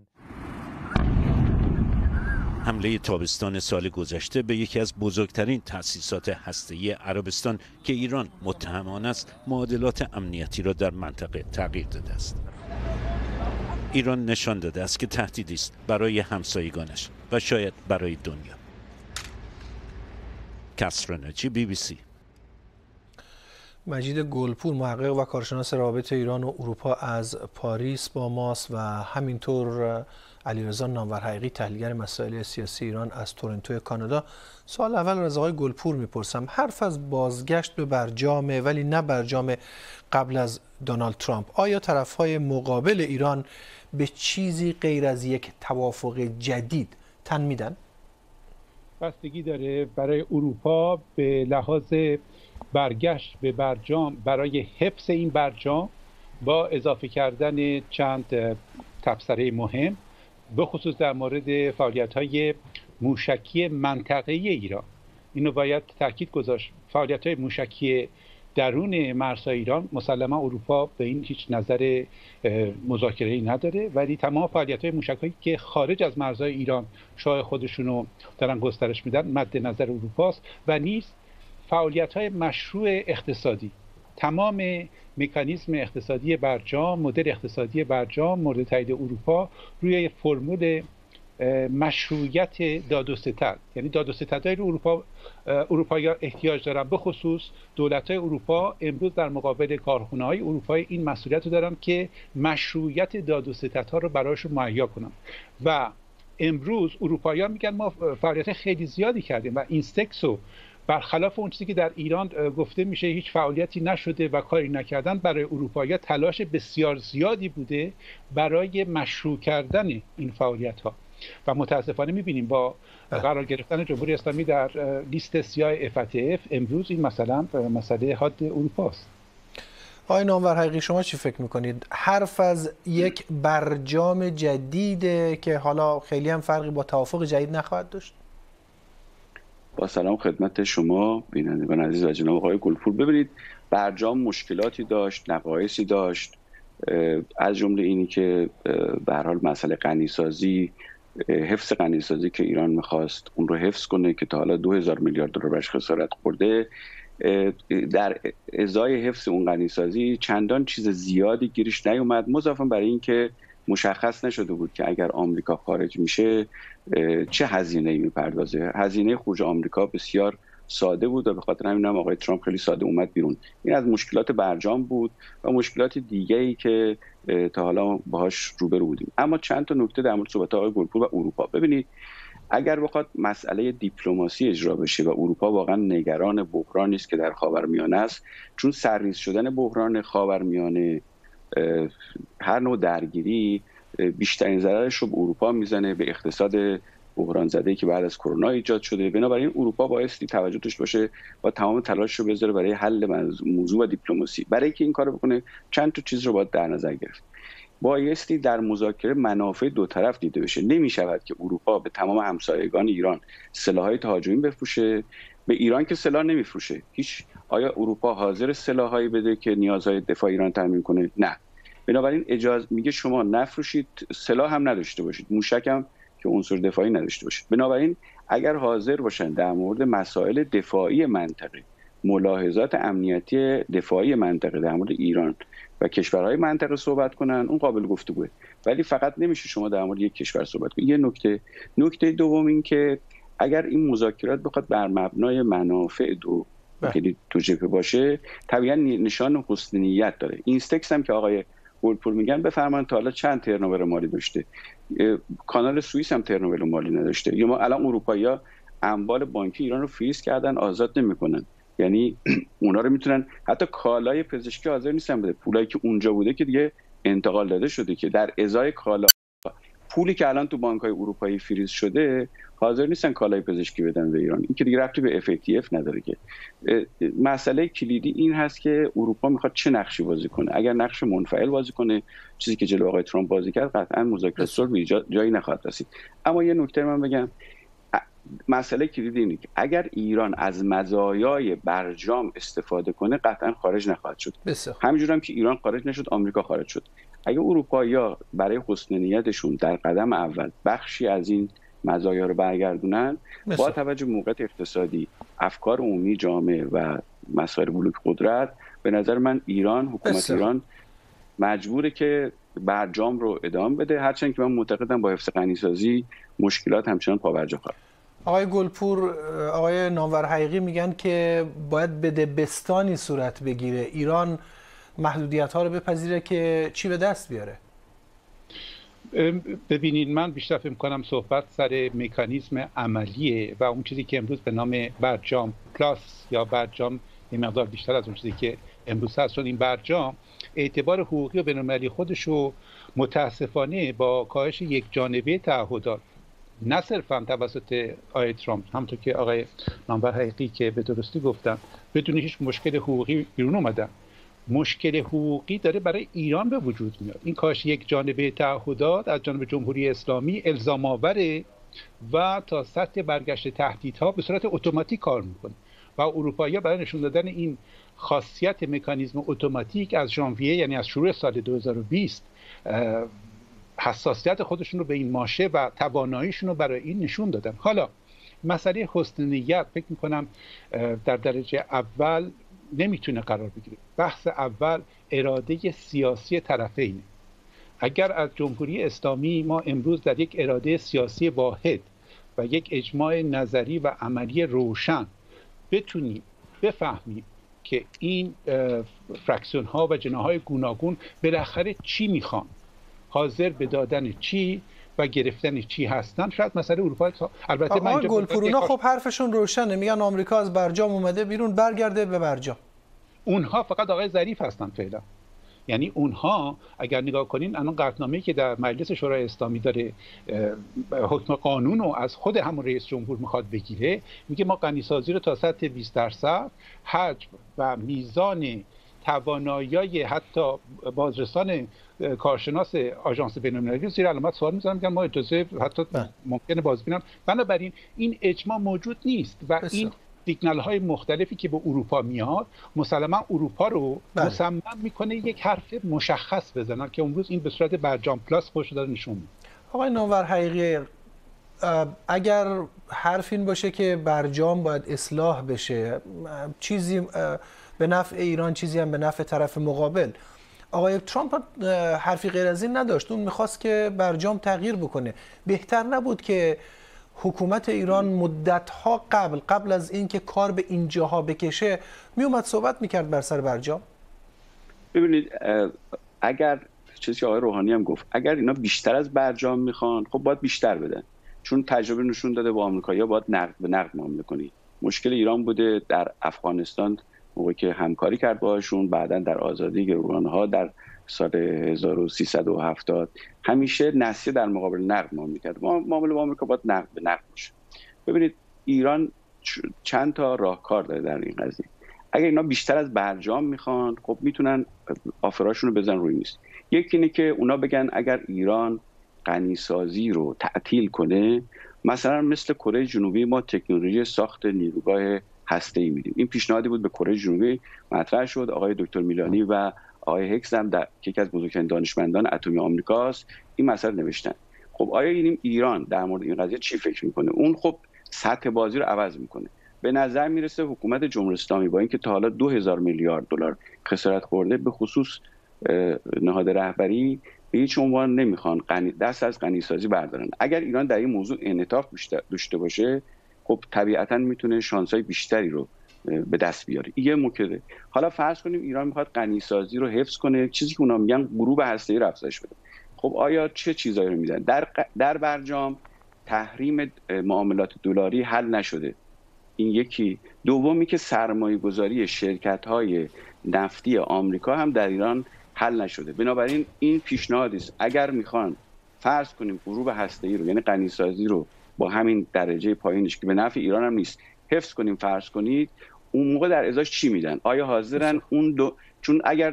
S13: حمله تابستان سال گذشته به یکی از بزرگترین تأسیسات هسته‌ای عربستان که ایران متهم آن است، معادلات امنیتی را در منطقه تغییر داده است. ایران نشان داده است که تهدیدی است برای همسایگانش و شاید برای دنیا. کسرانجی، بی بی سی.
S3: مجید گلپور، محقق و کارشناس روابط ایران و اروپا از پاریس با ماست و همینطور علیرضا نامور حقیقی، تحلیلگر مسائل سیاسی ایران از تورنتو کانادا. سوال اول از آقای گلپور میپرسم. حرف از بازگشت به برجام ولی نه برجام قبل از دونالد ترامپ، آیا طرفهای مقابل ایران به چیزی غیر از یک توافق جدید تن میدن؟
S18: بستگی داره برای اروپا به لحاظ برگشت به برجام برای حفظ این برجام با اضافه کردن چند تبصره مهم، به خصوص در مورد فعالیت‌های موشکی منطقه‌ای ایران. اینو باید تاکید گذاشت. فعالیت‌های موشکی درون مرزهای ایران مسلما اروپا به این هیچ نظر مذاکره‌ای نداره، ولی تمام فعالیت‌های موشکی که خارج از مرزهای ایران شاه خودشونو دارن گسترش میدن مد نظر اروپاست و نیز فعالیت‌های مشروع اقتصادی. تمام مکانیزم اقتصادی برجام، مدل اقتصادی برجام مورد تایید اروپا روی فرمول مشروعیت داد و ستد، یعنی داد و ستدهای رو اروپا اروپایی‌ها احتیاج دارن. به خصوص دولت‌های اروپا امروز در مقابل کارخانه‌های اروپایی این مسئولیت رو دارن که مشروعیت داد و ستدها رو برایشون مهیا کنن و امروز اروپایی‌ها میگن ما فعالیت خیلی زیادی کردیم و این سکسو برخلاف اون چیزی که در ایران گفته میشه هیچ فعالیتی نشده و کاری نکردن، برای اروپایی‌ها تلاش بسیار زیادی بوده برای مشروع کردن این فعالیت‌ها و متاسفانه می‌بینیم با قرار گرفتن جمهوری اسلامی در لیست سیاه اف ا تی اف امروز این مثلا مسئله حاد اروپاست.
S3: آقای نامور حقیقی، شما چی فکر میکنید؟ حرف از یک برجام جدیده که حالا خیلی هم فرقی با توافق جدید نخواهد داشت؟
S19: با سلام خدمت شما بینندگان عزیز و جناب آقای گلپور. ببینید، برجام مشکلاتی داشت، نقایصی داشت، از جمله اینی که به هر حال مسئله غنیسازی، حفظ غنیسازی که ایران میخواست اون رو حفظ کنه که تا حالا دو هزار میلیارد دلار بهش خسارت خورده، در ازای حفظ اون غنیسازی چندان چیز زیادی گیرش نیومد، مضافاً برای اینکه مشخص نشده بود که اگر آمریکا خارج میشه چه هزینه‌ای میپردازه. هزینه خروج آمریکا بسیار ساده بود و به خاطر همین هم آقای ترامپ خیلی ساده اومد بیرون. این از مشکلات برجام بود و مشکلات دیگه‌ای که تا حالا باهاش روبرو بودیم. اما چند تا نکته در مورد صحبت آقای گلپور و اروپا. ببینید، اگر بخواد مسئله دیپلماسی اجرا بشه و اروپا واقعا نگران بحرانی است که در خاورمیانه است، چون سرریز شدن بحران خاورمیانه، هر نوع درگیری بیشترین ضررش رو به اروپا میزنه، به اقتصاد بحران زده‌ای که بعد از کرونا ایجاد شده. بنابراین اروپا بایستی توجه داشته باشه و تمام تلاش رو بذاره برای حل موضوع و دیپلماسی. برای اینکه این کارو بکنه چند تا چیز رو باید در نظر گرفت. بایستی در مذاکره منافع دو طرف دیده بشه. نمی‌شود که اروپا به تمام همسایگان ایران سلاح‌های تهاجمی بفروشه، به ایران که سلاح نمیفروشه. هیچ آیا اروپا حاضر سلاح‌هایی بده که نیازهای دفاع ایران تامین کنه؟ نه. بنابراین اجازه میگه شما نفروشید، سلاح هم نداشته باشید، موشک هم که عنصر دفاعی نداشته باشید. بنابراین اگر حاضر باشن در مورد مسائل دفاعی منطقه، ملاحظات امنیتی دفاعی منطقه در مورد ایران و کشورهای منطقه صحبت کنن، اون قابل گفتگوه. ولی فقط نمیشه شما در مورد یک کشور صحبت کنید. یه نکته نکته دوم این که اگر این مذاکرات بخواد بر مبنای منافع دو یعنی دو جبهه باشه، طبیعا نشان حسن نیت داره. این استکس هم که آقای گلپور میگن بفرمایید تا حالا چند ترنوور مالی داشته؟ کانال سوئیس هم ترنوور مالی نداشته. یا ما الان اروپایی‌ها اموال بانکی ایران رو فریز کردن، آزاد نمیکنن. یعنی اونا رو میتونن، حتی کالای پزشکی حاضر نیستن بده، پولایی که اونجا بوده که دیگه انتقال داده شده که در ازای کالا پولی که الان تو بانک‌های اروپایی فریز شده حاضر نیستن کالای پزشکی بدن به ایران. این که دیگه ربطی به اف ای تی اف نداره. که مسئله کلیدی این هست که اروپا میخواد چه نقشی بازی کنه. اگر نقش منفعل بازی کنه، چیزی که جلوی آقای ترامپ بازی کرد، قطعا مذاکره صلح به جایی نخواهد رسید. اما یه نکته من بگم، مسئله کلیدی اینه که اگر ایران از مزایای برجام استفاده کنه قطعا خارج نخواهد شد. همینجور هم که ایران خارج نشد آمریکا خارج شد. اگه اروپایی‌ها برای حسن نیتشون در قدم اول بخشی از این مزایا رو برگردونن، با توجه به موقعیت اقتصادی، افکار عمومی جامعه و مسائل بلوک قدرت، به نظر من ایران، حکومت بسیار. ایران مجبوره که برجام رو ادامه بده، هرچند که من معتقدم با حفظ غنیسازی مشکلات همچنان پابرجا خواهد.
S3: آقای گلپور، آقای نامور حقیقی میگن که باید بدبستانی صورت بگیره، ایران محدودیت ها رو بپذیره که چی به دست بیاره؟
S18: ببینید، من بیشتر فکر می‌کنم صحبت سر مکانیزم عملیه و اون چیزی که امروز به نام برجام پلاس یا برجام یه مقدار بیشتر از اون چیزی که امروز هست. چون این برجام اعتبار حقوقی و بین‌المللی خودش رو متاسفانه با کاهش یک جانبه تعهدات، نه صرفا توسط آقای ترامپ، همونطور که آقای نامور حقیقی که به درستی گفتن، بدون هیچ مشکل حقوقی بیرون اومدن، مشکل حقوقی داره برای ایران به وجود میاد. این کاهش یک جانبه تعهدات از جانب جمهوری اسلامی الزام آوره و تا سطح برگشت تهدیدها به صورت اتوماتیک کار میکنه و اروپایی‌ها برای نشون دادن این خاصیت مکانیزم اتوماتیک از ژانویه، یعنی از شروع سال دو هزار و بیست، حساسیت خودشون رو به این ماشه و تواناییشون رو برای این نشون دادن. حالا مسئله حسن نیت فکر میکنم در درجه اول نمیتونه قرار بگیره. بحث اول اراده سیاسی طرفینه. اگر از جمهوری اسلامی ما امروز در یک اراده سیاسی واحد و یک اجماع نظری و عملی روشن بتونیم بفهمیم که این فرکسیون ها و جناهای گوناگون بالاخره چی میخوان، حاضر به دادن چی و گرفتن چی هستن، شاید مسئله اروپا. البته من
S3: گلپورونا خب حرفشون روشنه، میگن آمریکا از برجام اومده بیرون، برگرده به برجام.
S18: اونها فقط آقای ظریف هستن فعلا. یعنی اونها اگر نگاه کنین الان قطعنامه‌ای که در مجلس شورای اسلامی داره حکم قانون رو از خود همون رئیس جمهور میخواد بگیره، میگه ما غنیسازی رو تا سطح بیست درصد، حجم و میزان توانایی حتی بازرسان کارشناس آژانس بین‌المللی زیر علامت سوال میذارن، میگن ما اجازه حتی ممکنه بازبینم. بنابراین این اجماع موجود نیست و بسیار. این سیگنال های مختلفی که به اروپا میاد مسلما اروپا رو بله. مصمم میکنه یک حرف مشخص بزنن که امروز این به صورت برجام پلاس خودش داره نشون میده.
S3: آقای نامور حقیقی، اگر حرف این باشه که برجام باید اصلاح بشه، چیزی به نفع ایران، چیزی هم به نفع طرف مقابل، آقای ترامپ حرفی غیر از این نداشت. اون میخواست که برجام تغییر بکنه. بهتر نبود که حکومت ایران مدت‌ها قبل قبل از اینکه کار به اینجاها بکشه میومد صحبت میکرد بر سر برجام؟
S19: ببینید، اگر چیزی که آقای روحانی هم گفت، اگر اینا بیشتر از برجام میخوان، خب باید بیشتر بدن، چون تجربه نشون داده با آمریکایی‌ها باید نقد به نقد معامله کنی. مشکل ایران بوده در افغانستان موقعی که همکاری کرد باهاشون، بعداً در آزادی گروگان‌ها در سال هزار و سیصد و هفتاد همیشه نسیه در مقابل نقد معامله کرد. معامله با آمریکا باید نقد به نقد باشه. ببینید ایران چند تا راهکار داره در این قضیه. اگر اینا بیشتر از برجام میخوان، خب میتونن آفراشون رو بزن روی میز. یکی اینه که اونا بگن اگر ایران غنیسازی رو تعطیل کنه، مثلا مثل کره جنوبی ما تکنولوژی ساخت نیروگاه هسته‌ای میدیم. این پیشنهادی بود به کره جنوبی مطرح شد. آقای دکتر میلانی و آقای هکس هم در یکی از بزرگترین دانشمندان اتمی آمریکاست این مسئله نوشتن. خب آیا این ایران در مورد این قضیه چی فکر میکنه؟ اون خب سطح بازی رو عوض میکنه. به نظر میرسه حکومت جمهوری اسلامی با اینکه تا حالا دو هزار میلیارد دلار خسارت خورده، به خصوص نهاد رهبری به هیچ عنوان نمیخوان دست از غنیسازی بردارن. اگر ایران در این موضوع انعطاف داشته باشه، خب طبیعتاً میتونه شانس‌های بیشتری رو به دست بیاره. یه موکده. حالا فرض کنیم ایران میخواد غنیسازی رو حفظ کنه، چیزی که اونا میگن غروب هسته‌ای رو افزایش بده. خب آیا چه چیزایی رو میدن؟ در در برجام تحریم معاملات دلاری حل نشده. این یکی. دومی که سرمایه‌گذاری شرکت‌های نفتی آمریکا هم در ایران حل نشده. بنابراین این پیشنهادی است اگر میخوان فرض کنیم غروب هسته‌ای رو، یعنی غنیسازی رو با همین درجه پایینش که به نفع ایران هم نیست حفظ کنیم، فرض کنید، اون موقع در ازاش چی میدن؟ آیا حاضرن اون دو، چون اگر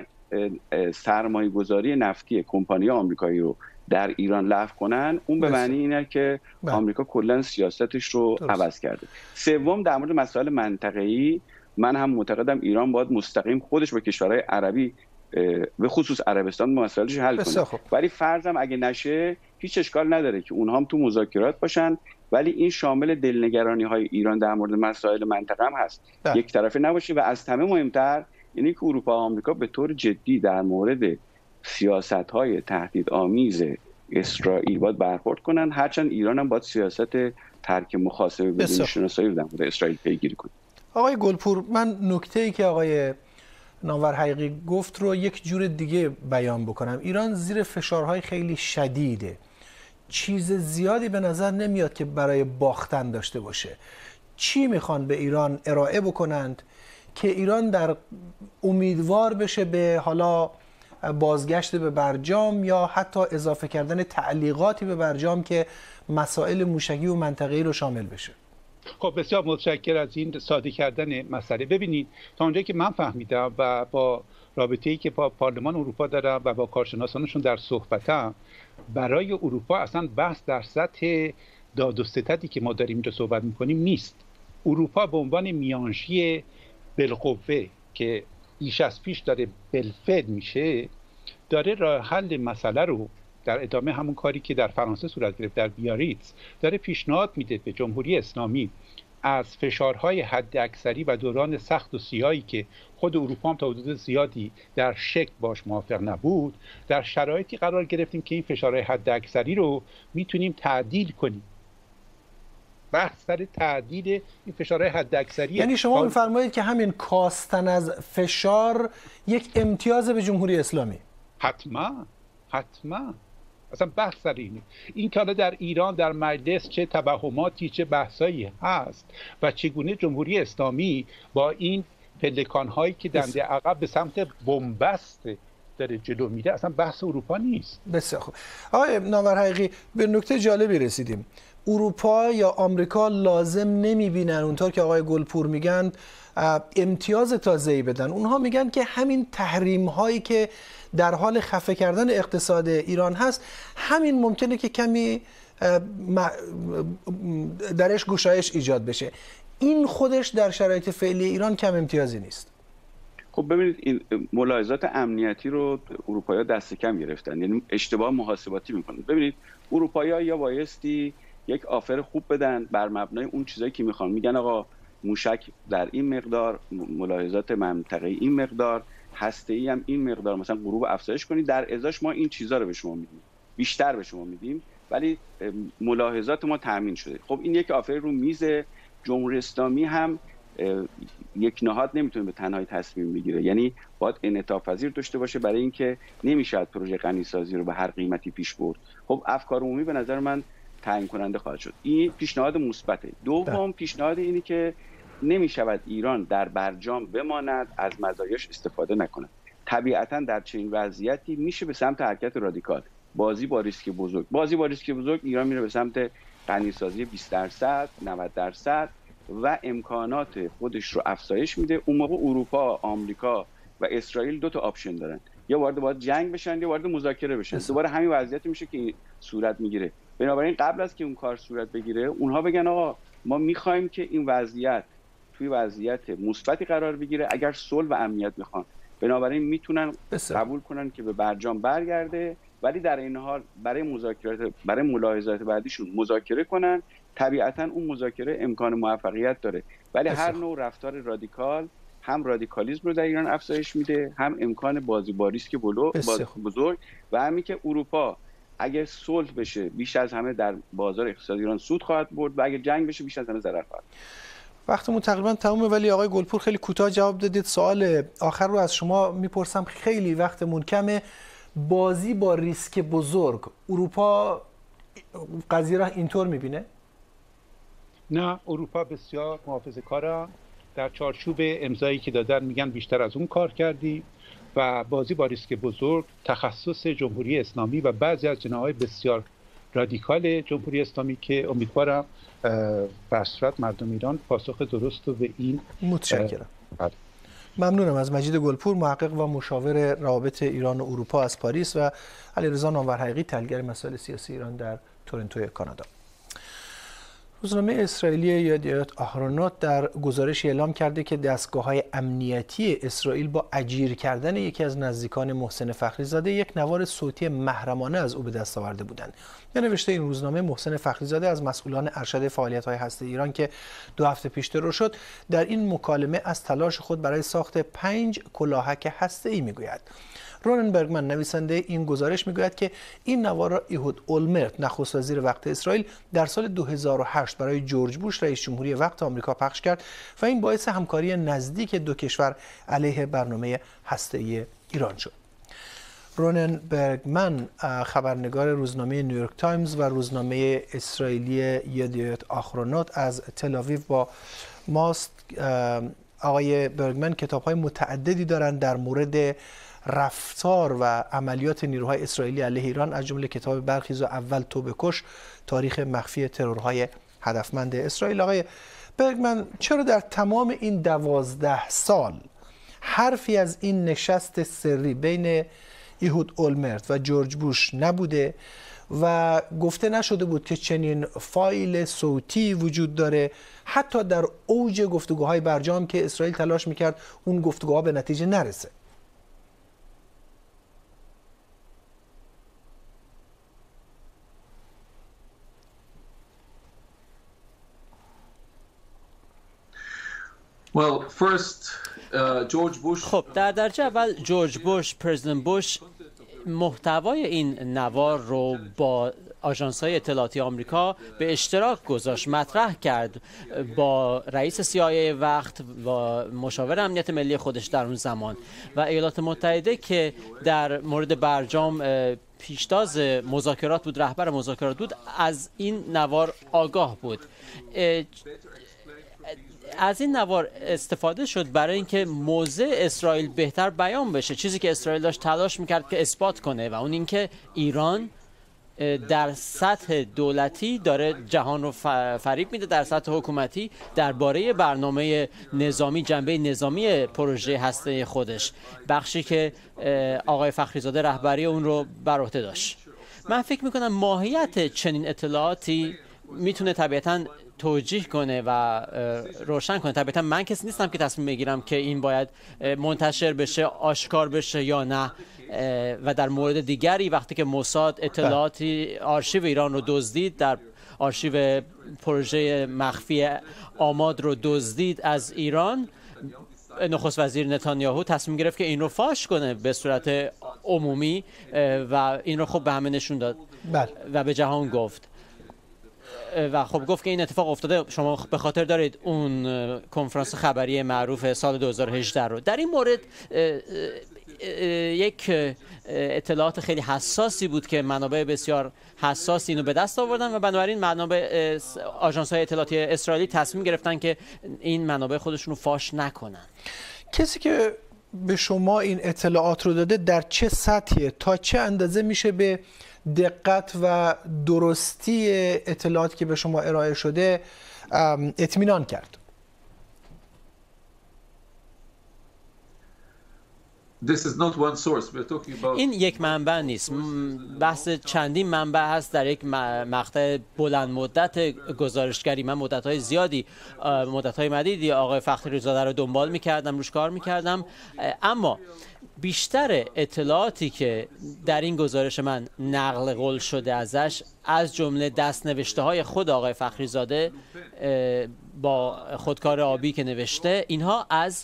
S19: سرمایه گذاری نفتی کمپانی آمریکایی رو در ایران لغو کنن، اون به معنی اینه که بله. آمریکا کلا سیاستش رو درست. عوض کرده. سوم، در مورد مسائل منطقه‌ای، من هم معتقدم ایران باید مستقیم خودش با کشورهای عربی به خصوص عربستان مسائلش حل کنه. ولی فرضم اگه نشه هیچ اشکال نداره که اونها هم تو مذاکرات باشن، ولی این شامل دلنگرانی های ایران در مورد مسائل منطقه هم هست، ده. یک طرفه نباشه. و از همه مهمتر اینه که اروپا و آمریکا به طور جدی در مورد سیاست‌های تهدیدآمیز اسرائیل باید برخورد کنن، هرچند ایران هم باید سیاست ترک مخاصمه بدون شناسایی رو در مورد اسرائیل پیگیری کنه.
S3: آقای گلپور، من نکته‌ای که آقای نامور حقیقی گفت رو یک جور دیگه بیان بکنم. ایران زیر فشارهای خیلی شدیده، چیز زیادی به نظر نمیاد که برای باختن داشته باشه. چی میخوان به ایران ارائه بکنند که ایران در امیدوار بشه به حالا بازگشت به برجام یا حتی اضافه کردن تعلیقاتی به برجام که مسائل موشکی و منطقه‌ای رو شامل بشه؟
S18: خب بسیار متشکر از این ساده کردن مسئله. ببینید تا اونجایی که من فهمیدم و با رابطه‌ای که با پارلمان اروپا دارم و با کارشناسانشون در صحبتم، برای اروپا اصلا بحث در سطح داد و ستدی که ما داریم اینجا صحبت میکنیم نیست. اروپا به عنوان میانجی بالقوه که بیش از پیش داره بالفعل میشه، داره راه حل مسئله رو در ادامه همون کاری که در فرانسه صورت گرفت در بیاریتز، داره پیشنهاد میده به جمهوری اسلامی از فشارهای حد اکثری و دوران سخت و سیاهی که خود اروپا هم تا حدود زیادی در شکل باش موافق نبود، در شرایطی قرار گرفتیم که این فشارهای حد اکثری رو میتونیم تعدیل کنیم. بحث سر تعدیل این فشارهای حد اکثری،
S3: یعنی شما میفرمایید که همین کاستن از فشار یک امتیاز به جمهوری اسلامی؟
S18: حتما حتما اصلا بحث سر اینه. این که حالا در ایران در مجلس چه توهماتی چه بحثایی هست و چگونه جمهوری اسلامی با این پلکان‌هایی که دنده عقب به سمت بنبست داره جلو میره، اصلا بحث اروپا نیست.
S3: بسیار خوب. آقای نامور حقیقی، به نکته جالبی رسیدیم. اروپا یا آمریکا لازم نمیبینن اونطور که آقای گلپور میگن امتیاز تازه‌ای بدن. اونها میگن که همین تحریم هایی که در حال خفه کردن اقتصاد ایران هست، همین ممکنه که کمی درش گشایش ایجاد بشه. این خودش در شرایط فعلی ایران کم امتیازی نیست.
S19: خب ببینید، این ملاحظات امنیتی رو اروپایی‌ها دست کم گرفتن، یعنی اشتباه محاسباتی میکنن. ببینید اروپایی‌ها یا بایستی یک آفر خوب بدن بر مبنای اون چیزایی که میخوان. میگن آقا موشک در این مقدار، ملاحظات منطقه‌ای این مقدار، هسته‌ای هم این مقدار، مثلا غروب افزایش کنید، در ازاش ما این چیزا رو به شما میدیم، بیشتر به شما میدیم، ولی ملاحظات ما تامین شده. خب این یک آفر رو میز. جمهوری اسلامی هم یک نهاد نمیتونه به تنهایی تصمیم بگیره، یعنی باید انعطاف پذیر داشته باشه، برای اینکه نمیشه پروژه غنیسازی رو به هر قیمتی پیش برد. خب افکار عمومی به نظر من تعیین کننده خواهد شد. این پیشنهاد مثبته. دوم پیشنهاد اینی که نمیشود ایران در برجام بماند، از مزایاش استفاده نکنه. طبیعتا در چنین وضعیتی میشه به سمت حرکت رادیکال، بازی با ریسک بزرگ. بازی با ریسک بزرگ ایران میره به سمت غنیسازی بیست درصد، نود درصد و امکانات خودش رو افزایش میده. اون موقع اروپا، آمریکا و اسرائیل دو تا آپشن دارن، یا وارد باید جنگ بشن یا وارد مذاکره بشن. دوباره همین وضعیتی میشه که صورت میگیره. بنابراین قبل از که اون کار صورت بگیره، اونها بگن آقا ما میخوایم که این وضعیت توی وضعیت مثبتی قرار بگیره، اگر صلح و امنیت میخوان، بنابراین میتونن قبول کنن که به برجام برگرده، ولی در این حال برای مذاکرات، برای ملاحظات بعدیشون مذاکره کنن. طبیعتا اون مذاکره امکان موفقیت داره، ولی هر نوع رفتار رادیکال هم رادیکالیسم رو در ایران افزایش میده، هم امکان بازی با ریسک بزرگ، و همین که اروپا اگر صلح بشه بیش از همه در بازار اقتصادی ایران سود خواهد برد و اگر جنگ بشه بیش از همه ضرر خواهد.
S3: وقتمون تقریبا تمومه، ولی آقای گلپور خیلی کوتاه جواب دادید. سوال آخر رو از شما میپرسم، خیلی وقتمون کمه. بازی با ریسک بزرگ، اروپا قضیه را اینطور میبینه؟
S18: نه، اروپا بسیار محافظه‌کارن. در چارچوب امضایی که دادن میگن بیشتر از اون کار کردیم و بازی با ریسک بزرگ، تخصص جمهوری اسلامی و بعضی از جناح‌های بسیار رادیکال جمهوری اسلامی که امیدوارم بر صورت مردم ایران پاسخ درست رو به این.
S3: متشکرم. ممنونم از مجید گلپور، محقق و مشاور روابط ایران و اروپا از پاریس، و علیرضا نامورحقیقی، تحلیلگر مسائل سیاسی ایران در تورنتو کانادا. روزنامه اسرائیلی یدیعوت آخرونوت در گزارشی اعلام کرده که دستگاه‌های امنیتی اسرائیل با اجیر کردن یکی از نزدیکان محسن فخریزاده یک نوار صوتی محرمانه از او به دست آورده بودند. به نوشته این روزنامه، محسن فخریزاده از مسئولان ارشد فعالیت‌های هسته‌ای ایران که دو هفته پیش ترور شد، در این مکالمه از تلاش خود برای ساخت پنج کلاهک هسته‌ای میگوید. رونن برگمن، نویسنده این گزارش، میگوید که این نوار را ایهود اولمرت، نخست وزیر وقت اسرائیل، در سال دو هزار و هشت برای جورج بوش رئیس جمهوری وقت آمریکا پخش کرد و این باعث همکاری نزدیک دو کشور علیه برنامه هسته‌ای ایران شد. رونن برگمن، خبرنگار روزنامه نیویورک تایمز و روزنامه اسرائیلی یدیعوت آخرونوت از تل آویو با ماست. آقای برگمن کتاب‌های متعددی دارند در مورد رفتار و عملیات نیروهای اسرائیلی علیه ایران، از جمله کتاب برخیز و اول تو بکش، تاریخ مخفی ترورهای هدفمند اسرائیل. آقای برگمن، چرا در تمام این دوازده سال حرفی از این نشست سری بین ایهود اولمرت و جورج بوش نبوده و گفته نشده بود که چنین فایل صوتی وجود داره؟ حتی در اوج گفتگوهای برجام که اسرائیل تلاش میکرد اون گفتگوها به نتیجه نرسه.
S20: خب در درجه اول جورج بوش، پرزیدنت بوش، محتوای این نوار رو با آژانس‌های اطلاعاتی آمریکا به اشتراک گذاشت، مطرح کرد با رئیس سی آی ای وقت و مشاور امنیت ملی خودش در اون زمان و ایالات متحده که در مورد برجام پیشتاز مذاکرات بود، رهبر مذاکرات بود، از این نوار آگاه بود. از این نوار استفاده شد برای اینکه موضع اسرائیل بهتر بیان بشه، چیزی که اسرائیل داشت تلاش میکرد که اثبات کنه، و اون اینکه ایران در سطح دولتی داره جهان رو فریب میده، در سطح حکومتی درباره برنامه نظامی، جنبه نظامی پروژه هسته خودش، بخشی که آقای فخریزاده رهبری اون رو بر عهده داشت. من فکر میکنم ماهیت چنین اطلاعاتی میتونه طبیعتاً توجیه کنه و روشن کنه. طبیعتا من کسی نیستم که تصمیم بگیرم که این باید منتشر بشه، آشکار بشه یا نه. و در مورد دیگری وقتی که موساد اطلاعاتی آرشیو ایران رو دزدید، در آرشیو پروژه مخفی آماد رو دزدید از ایران، نخست وزیر نتانیاهو تصمیم گرفت که این رو فاش کنه به صورت عمومی و این رو خب به همه نشون داد بل. و به جهان گفت و خب گفت که این اتفاق افتاده. شما به خاطر دارید اون کنفرانس خبری معروف سال دو هزار و هجده رو. در این مورد یک اطلاعات خیلی حساسی بود که منابع بسیار حساسی اینو به دست آوردن و بنابراین منابع آژانس‌های اطلاعاتی اسرائیلی تصمیم گرفتن که این منابع خودشون رو فاش نکنن.
S3: کسی که به شما این اطلاعات رو داده در چه سطحیه؟ تا چه اندازه میشه به دقت و درستی اطلاعاتی که به شما ارائه شده اطمینان کرد؟
S20: این یک منبع نیست، بحث چندین منبع هست در یک مقطع بلند مدت گزارشگری. من مدت‌های زیادی، مدت‌های مدیدی آقای فخریزاده رو دنبال می‌کردم، روش کار می‌کردم، اما بیشتر اطلاعاتی که در این گزارش من نقل قول شده ازش، از جمله دست‌نوشته‌های خود آقای فخریزاده با خودکار آبی که نوشته، اینها از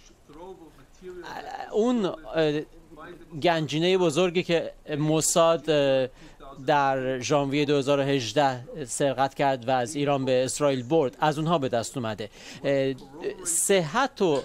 S20: اون گنجینه بزرگی که موساد در ژانویه دو هزار و هجده سرقت کرد و از ایران به اسرائیل برد، از اونها به دست اومده. صحت و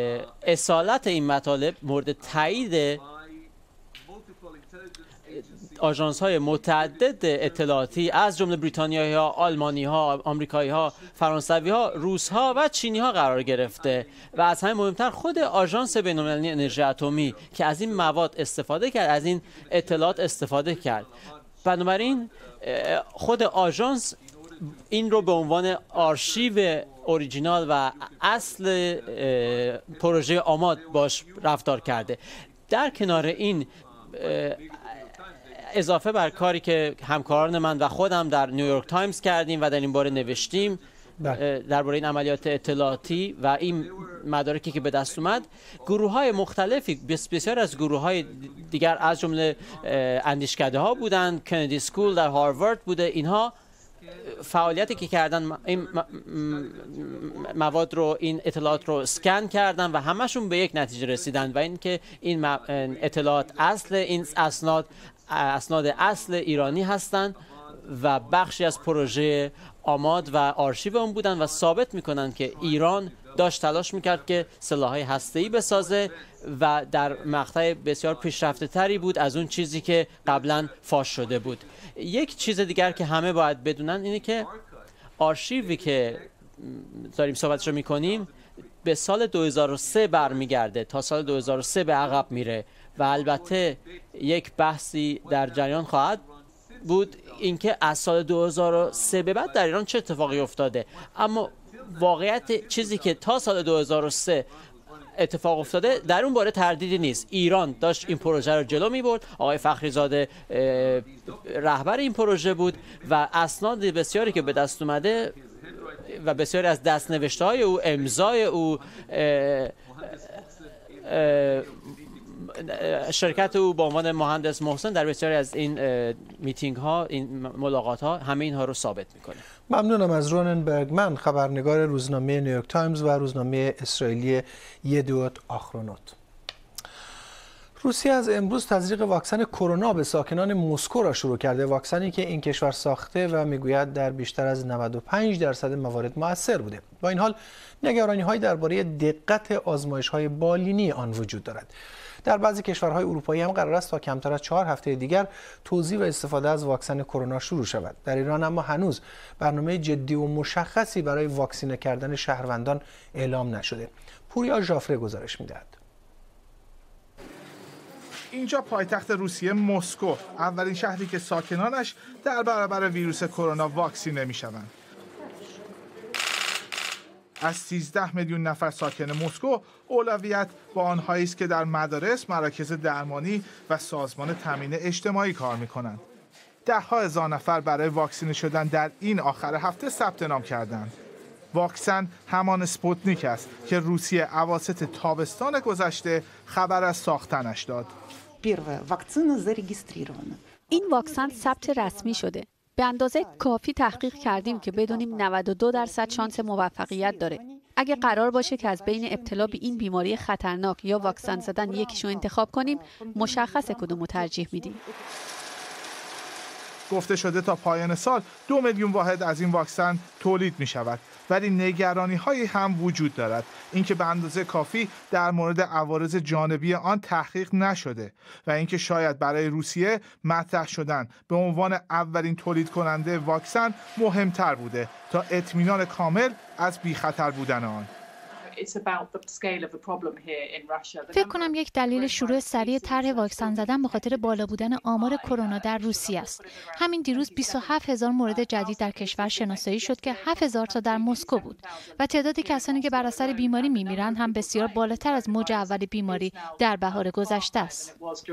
S20: اصالت این مطالب مورد تایید آژانس‌های متعدد اطلاعاتی از جمله بریتانیایی‌ها، آلمانی‌ها، آمریکایی‌ها، فرانسوی‌ها، روس‌ها و چینی‌ها قرار گرفته و از همه مهمتر خود آژانس بین‌المللی انرژی اتمی که از این مواد استفاده کرد، از این اطلاعات استفاده کرد. بنابراین خود آژانس این رو به عنوان آرشیو اوریجینال و اصل پروژه آماد باش رفتار کرده. در کنار این اضافه بر کاری که همکاران من و خودم در نیویورک تایمز کردیم و در این باره نوشتیم درباره این عملیات اطلاعاتی و این مدارکی که به دست اومد، گروه‌های مختلفی بسیار از گروه‌های دیگر از جمله اندیشکده ها بودند، کندی سکول در هاروارد بوده، اینها فعالیتی که کردن این مواد رو، این اطلاعات رو اسکن کردن و همشون به یک نتیجه رسیدن و اینکه این اطلاعات اصل این اسناد اسناد اصل ایرانی هستند و بخشی از پروژه آماد و آرشیو اون بودن و ثابت میکنن که ایران داشت تلاش میکرد که سلاح‌های هسته‌ای بسازه و در مقطع بسیار پیشرفته تری بود از اون چیزی که قبلا فاش شده بود. یک چیز دیگر که همه باید بدونن اینه که آرشیوی که داریم صحبتش رو میکنیم به سال دو هزار و سه برمیگرده، تا سال دو هزار و سه به عقب میره و البته یک بحثی در جریان خواهد بود اینکه از سال دو هزار و سه به بعد در ایران چه اتفاقی افتاده، اما واقعیت چیزی که تا سال دو هزار و سه اتفاق افتاده در اون باره تردیدی نیست. ایران داشت این پروژه رو جلو می برد، آقای فخری زاده رهبر این پروژه بود و اسناد بسیاری که به دست اومده و بسیاری از دست‌نوشته‌های او، امضای او، اه اه شرکت او با عنوان مهندس محسن در بسیاری از این میتینگ ها، این ملاقات ها، همه اینها رو ثابت میکنه.
S3: ممنونم از رونن برگمن، خبرنگار روزنامه نیویورک تایمز و روزنامه اسرائیلی یدیوت آخرونوت. روسیه از امروز تزریق واکسن کرونا به ساکنان مسکو را شروع کرده، واکسنی که این کشور ساخته و میگوید در بیشتر از نود و پنج درصد موارد مؤثر بوده. با این حال نگرانی‌هایی درباره دقت آزمایش‌های بالینی آن وجود دارد. در بعضی کشورهای اروپایی هم قرار است تا کمتر از چهار هفته دیگر توزیع و استفاده از واکسن کرونا شروع شود. در ایران اما هنوز برنامه جدی و مشخصی برای واکسینه کردن شهروندان اعلام نشده. پوریا ژافره گزارش می‌دهد.
S21: اینجا پایتخت روسیه مسکو، اولین شهری که ساکنانش در برابر ویروس کرونا واکسینه می‌شوند. از سیزده میلیون نفر ساکن مسکو اولویت با آنهایی است که در مدارس، مراکز درمانی و سازمان تامین اجتماعی کار می‌کنند. ده ها هزار نفر برای واکسینه شدن در این آخر هفته ثبت نام کردند. واکسن همان اسپوتنیک است که روسیه اواسط تابستان گذشته خبر از ساختنش داد.
S22: این واکسن ثبت رسمی شده. به اندازه کافی تحقیق کردیم که بدونیم نود و دو درصد شانس موفقیت داره. اگه قرار باشه که از بین ابتلا به این بیماری خطرناک یا واکسن زدن یکیشو انتخاب کنیم، مشخصه کدومو ترجیح میدیم.
S21: گفته شده تا پایان سال دو میلیون واحد از این واکسن تولید می شود، ولی نگرانی هایی هم وجود دارد، اینکه به اندازه کافی در مورد عوارض جانبی آن تحقیق نشده و اینکه شاید برای روسیه مطرح شدن به عنوان اولین تولید کننده واکسن مهمتر بوده تا اطمینان کامل از بی خطر بودن آن.
S23: فکر کنم یک دلیل شروع سریع طرح واکسن زدن به خاطر بالا بودن آمار کرونا در روسیه است. همین دیروز بیست و هفت هزار مورد جدید در کشور شناسایی شد که هفت هزار تا در مسکو بود و تعداد کسانی که بر اثر بیماری میمیرند هم بسیار بالاتر از موج اول بیماری در بهار گذشته است.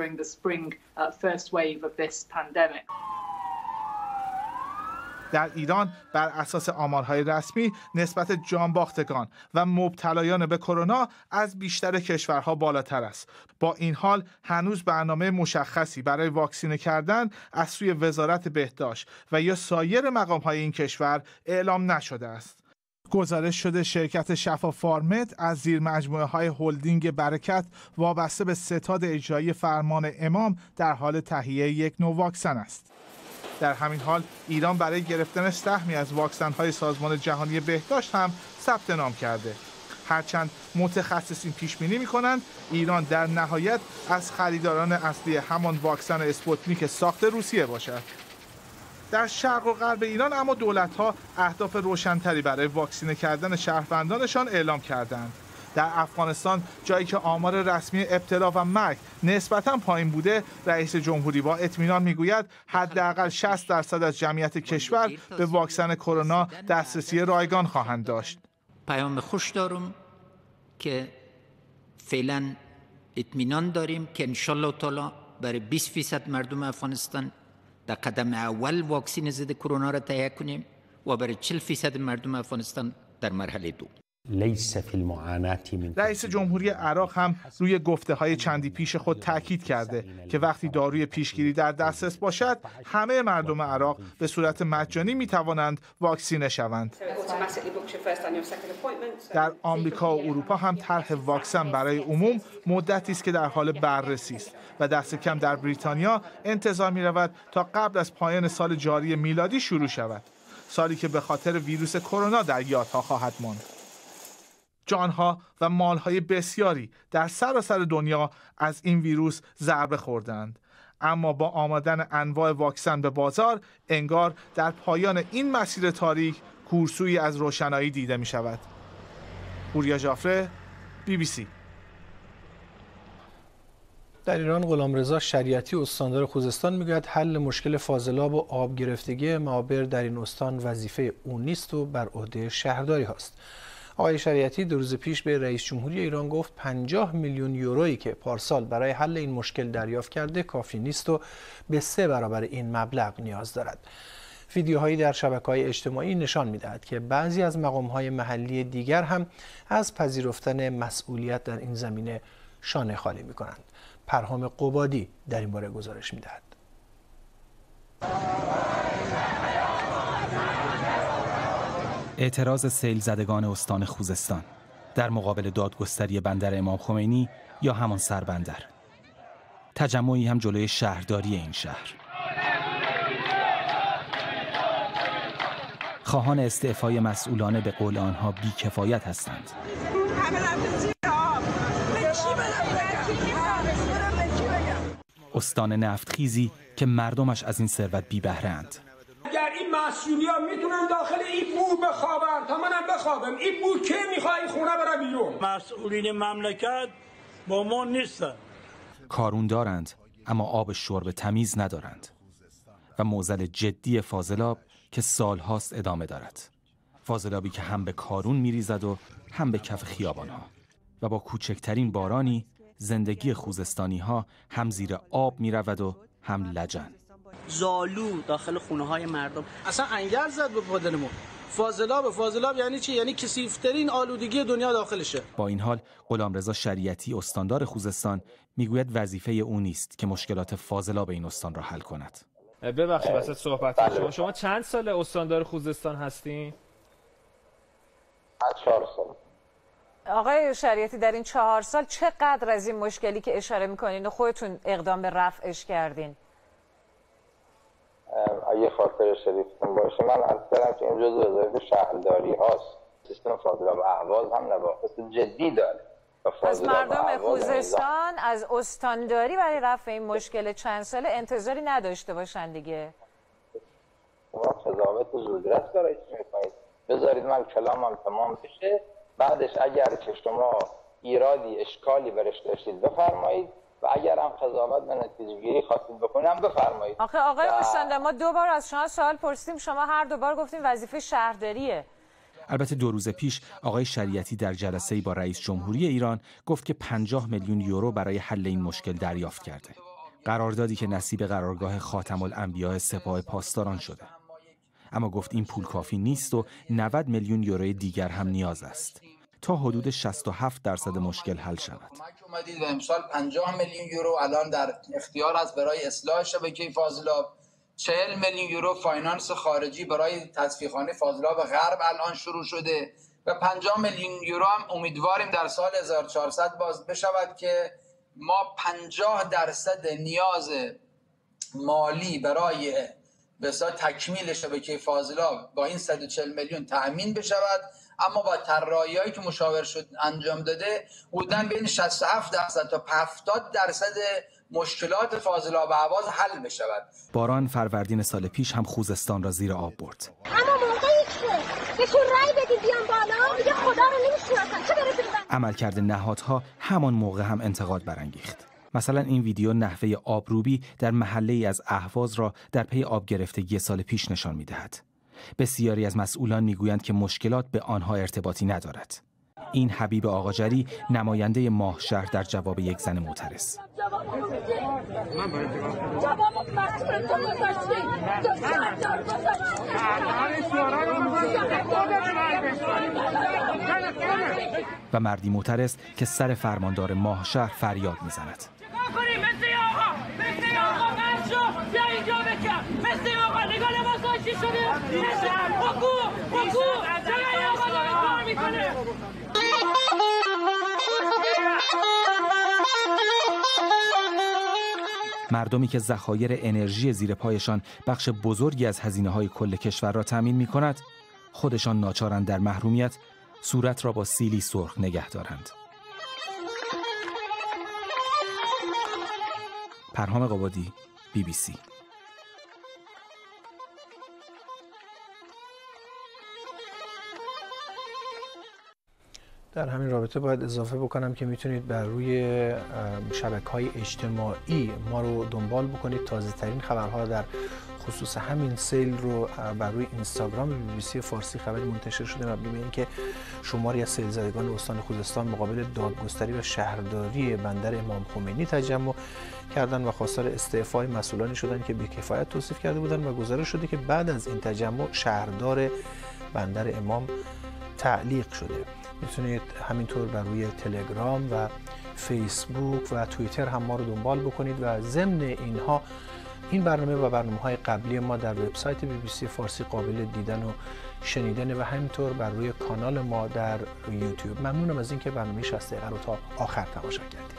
S21: در ایران بر اساس آمارهای رسمی نسبت جانباختگان و مبتلایان به کرونا از بیشتر کشورها بالاتر است. با این حال هنوز برنامه مشخصی برای واکسینه کردن از سوی وزارت بهداشت و یا سایر مقام‌های این کشور اعلام نشده است. گزارش شده شرکت شفا فارمت از زیر مجموعه های هلدینگ برکت وابسته به ستاد اجرایی فرمان امام در حال تهیه یک نوع واکسن است. در همین حال ایران برای گرفتن سهمی از واکسن‌های سازمان جهانی بهداشت هم ثبت نام کرده. هرچند متخصصین پیش بینی می‌کنند ایران در نهایت از خریداران اصلی همان واکسن اسپوتنیک ساخت روسیه باشد. در شرق و غرب ایران اما دولت‌ها اهداف روشن‌تری برای واکسینه کردن شهروندانشان اعلام کردند. در افغانستان جایی که آمار رسمی ابتلا و مرگ نسبتاً پایین بوده، رئیس جمهوری با اطمینان میگوید حداقل شصت درصد از جمعیت کشور به واکسن کرونا دسترسی رایگان خواهند داشت.
S1: پیام خوش دارم که فعلا اطمینان داریم که انشالله تعالی برای بیست درصد مردم افغانستان در قدم اول واکسن ضد کرونا را تهیه کنیم و برای چهل درصد مردم افغانستان در مرحله دو.
S21: رئیس جمهوری عراق هم روی گفته‌های چندی پیش خود تاکید کرده که وقتی داروی پیشگیری در دسترس باشد، همه مردم عراق به صورت مجانی می‌توانند واکسینه شوند. در آمریکا و اروپا هم طرح واکسن برای عموم مدتی است که در حال بررسی است و دست کم در بریتانیا انتظار می‌رود تا قبل از پایان سال جاری میلادی شروع شود، سالی که به خاطر ویروس کرونا در یادها خواهد ماند. جانها و مالهای بسیاری در سراسر دنیا از این ویروس ضربه خوردند، اما با آمدن انواع واکسن به بازار انگار در پایان این مسیر تاریک کورسویی از روشنایی دیده می شود. پوریا جعفر، بی بی سی.
S3: در ایران غلامرضا شریعتی استاندار خوزستان میگوید حل مشکل فاضلاب و آب گرفتگی معابر در این استان وظیفه او نیست و بر عهده شهرداری هاست. آقای شریعتی دو روز پیش به رئیس جمهوری ایران گفت پنجاه میلیون یورویی که پارسال برای حل این مشکل دریافت کرده کافی نیست و به سه برابر این مبلغ نیاز دارد. ویدیوهایی در شبکه‌های اجتماعی نشان می‌دهد که بعضی از مقام‌های محلی دیگر هم از پذیرفتن مسئولیت در این زمینه شانه خالی می‌کنند. پرهام قبادی در این باره گزارش می‌دهد.
S5: اعتراض سیل زدگان استان خوزستان در مقابل دادگستری بندر امام خمینی یا همان سربندر. تجمعی هم جلوی شهرداری این شهر. خواهان استعفای مسئولان به قول آنها بی‌کفایت هستند. استان نفتخیزی که مردمش از این ثروت بی بهره اند.
S4: اگر این مسئولیان میتونن داخل این بو بخوابن تا منم بخوابم، این بو که میخوای خونه برم بیرون؟
S6: مسئولین مملکت با ما نیستن.
S5: کارون دارند اما آب شرب تمیز ندارند و معضل جدی فاضلاب که سالهاست ادامه دارد. فاضلابی که هم به کارون میریزد و هم به کف خیابانها و با کوچکترین بارانی زندگی خوزستانی ها هم زیر آب می رود و هم لجن.
S24: زالو داخل خونه های مردم
S25: اصلا انگل زد به پادلمون. فاضلاب فاضلاب یعنی چی؟ یعنی کثیف‌ترین آلودگی دنیا داخلشه.
S5: با این حال غلامرضا شریعتی استاندار خوزستان میگوید وظیفه او نیست که مشکلات فاضلاب این استان را حل کند.
S26: ببخشید واسه صحبت شما شما چند سال استاندار خوزستان هستین؟
S27: چهار سال.
S15: آقای شریعتی در این چهار سال چقدر از این مشکلی که اشاره میکنین و خودتون اقدام به رفعش کردین؟
S27: اگه خاطر شریفتون باشه من از دارم که این جزء وظایف شهرداری هاست. سیستم فاضلاب اهواز هم نواقص جدی داره.
S15: از مردم خوزستان از استانداری برای رفع این مشکل چند ساله انتظاری نداشته باشن دیگه.
S27: شما قضاوت زودرس برای چی میکنید؟ بذارید من کلامم تمام بشه، بعدش اگر که شما ایرادی اشکالی برش داشتید بفرمایید و اگر هم قضاوت به نتیجه گیری خواستید بکنم بفرمایید.
S15: آخه آقای استاندار ما دو بار از شما سوال پرسیدیم، شما هر دو بار گفتیم وظیفه شهرداریه.
S5: البته دو روز پیش آقای شریعتی در جلسه‌ای با رئیس جمهوری ایران گفت که پنجاه میلیون یورو برای حل این مشکل دریافت کرده. قراردادی که نصیب قرارگاه خاتم الانبیاء سپاه پاسداران شده. اما گفت این پول کافی نیست و نود میلیون یورو دیگر هم نیاز است تا حدود شصت و هفت درصد مشکل حل شود.
S28: اومدید و امسال پنجاه میلیون یورو الان در اختیار است برای اصلاح شبکه فاضلاب. چهل میلیون یورو فاینانس خارجی برای تصفیه‌خانه فاضلاب غرب الان شروع شده و پنجاه میلیون یورو هم امیدواریم در سال هزار و چهارصد باز بشود که ما پنجاه درصد نیاز مالی برای به اصطلاح تکمیل شبکه فاضلاب با این صد و چهل میلیون تأمین بشود. اما با طراحی‌هایی که مشاور شد انجام داده بودن بین شصت و هفت درصد تا هفتاد درصد مشکلات فاضلاب اهواز حل بشود.
S2: باران فروردین سال پیش هم خوزستان را زیر آب برد.
S7: اما موقعی که بهشون رأی بدید بیان بالا دیگه خدا رو نمی‌شناسن، چه برسه به
S2: عملکرد نهادها همان موقع هم انتقاد برانگیخت. مثلا این ویدیو نحوه آبروبی در محله‌ای از اهواز را در پی آب گرفتگی سال پیش نشان می‌دهد. بسیاری از مسئولان میگویند که مشکلات به آنها ارتباطی ندارد. این حبیب آقاجری نماینده ماهشهر در جواب یک زن معترض. و مردی معترض که سر فرماندار ماهشهر فریاد میزند. مردمی که ذخایر انرژی زیر پایشان بخش بزرگی از هزینه‌های کل کشور را تامین می‌کند، خودشان ناچارند در محرومیت صورت را با سیلی سرخ نگه دارند. پرهام قبادی، بی بی سی.
S3: در همین رابطه باید اضافه بکنم که میتونید بر روی شبکه‌های اجتماعی ما رو دنبال بکنید. تازه ترین خبرها در خصوص همین سیل رو بر روی اینستاگرام بی بی سی فارسی خبری منتشر شده مبنی بر اینکه شماری از سیل زدگان استان خوزستان مقابل دادگستری و شهرداری بندر امام خمینی تجمع کردند و خواستار استعفای مسئولانی شدند که بی‌کفایت توصیف کرده بودند و گزارش شده که بعد از این تجمع شهردار بندر امام تعلیق شده. میتونید همینطور بر روی تلگرام و فیسبوک و توییتر هم ما رو دنبال بکنید و ضمن اینها این برنامه و برنامه‌های قبلی ما در وبسایت بی بی سی فارسی قابل دیدن و شنیدن و همینطور بر روی کانال ما در یوتیوب. ممنونم از اینکه برنامه شصت دقیقه رو تا آخر تماشا کردید.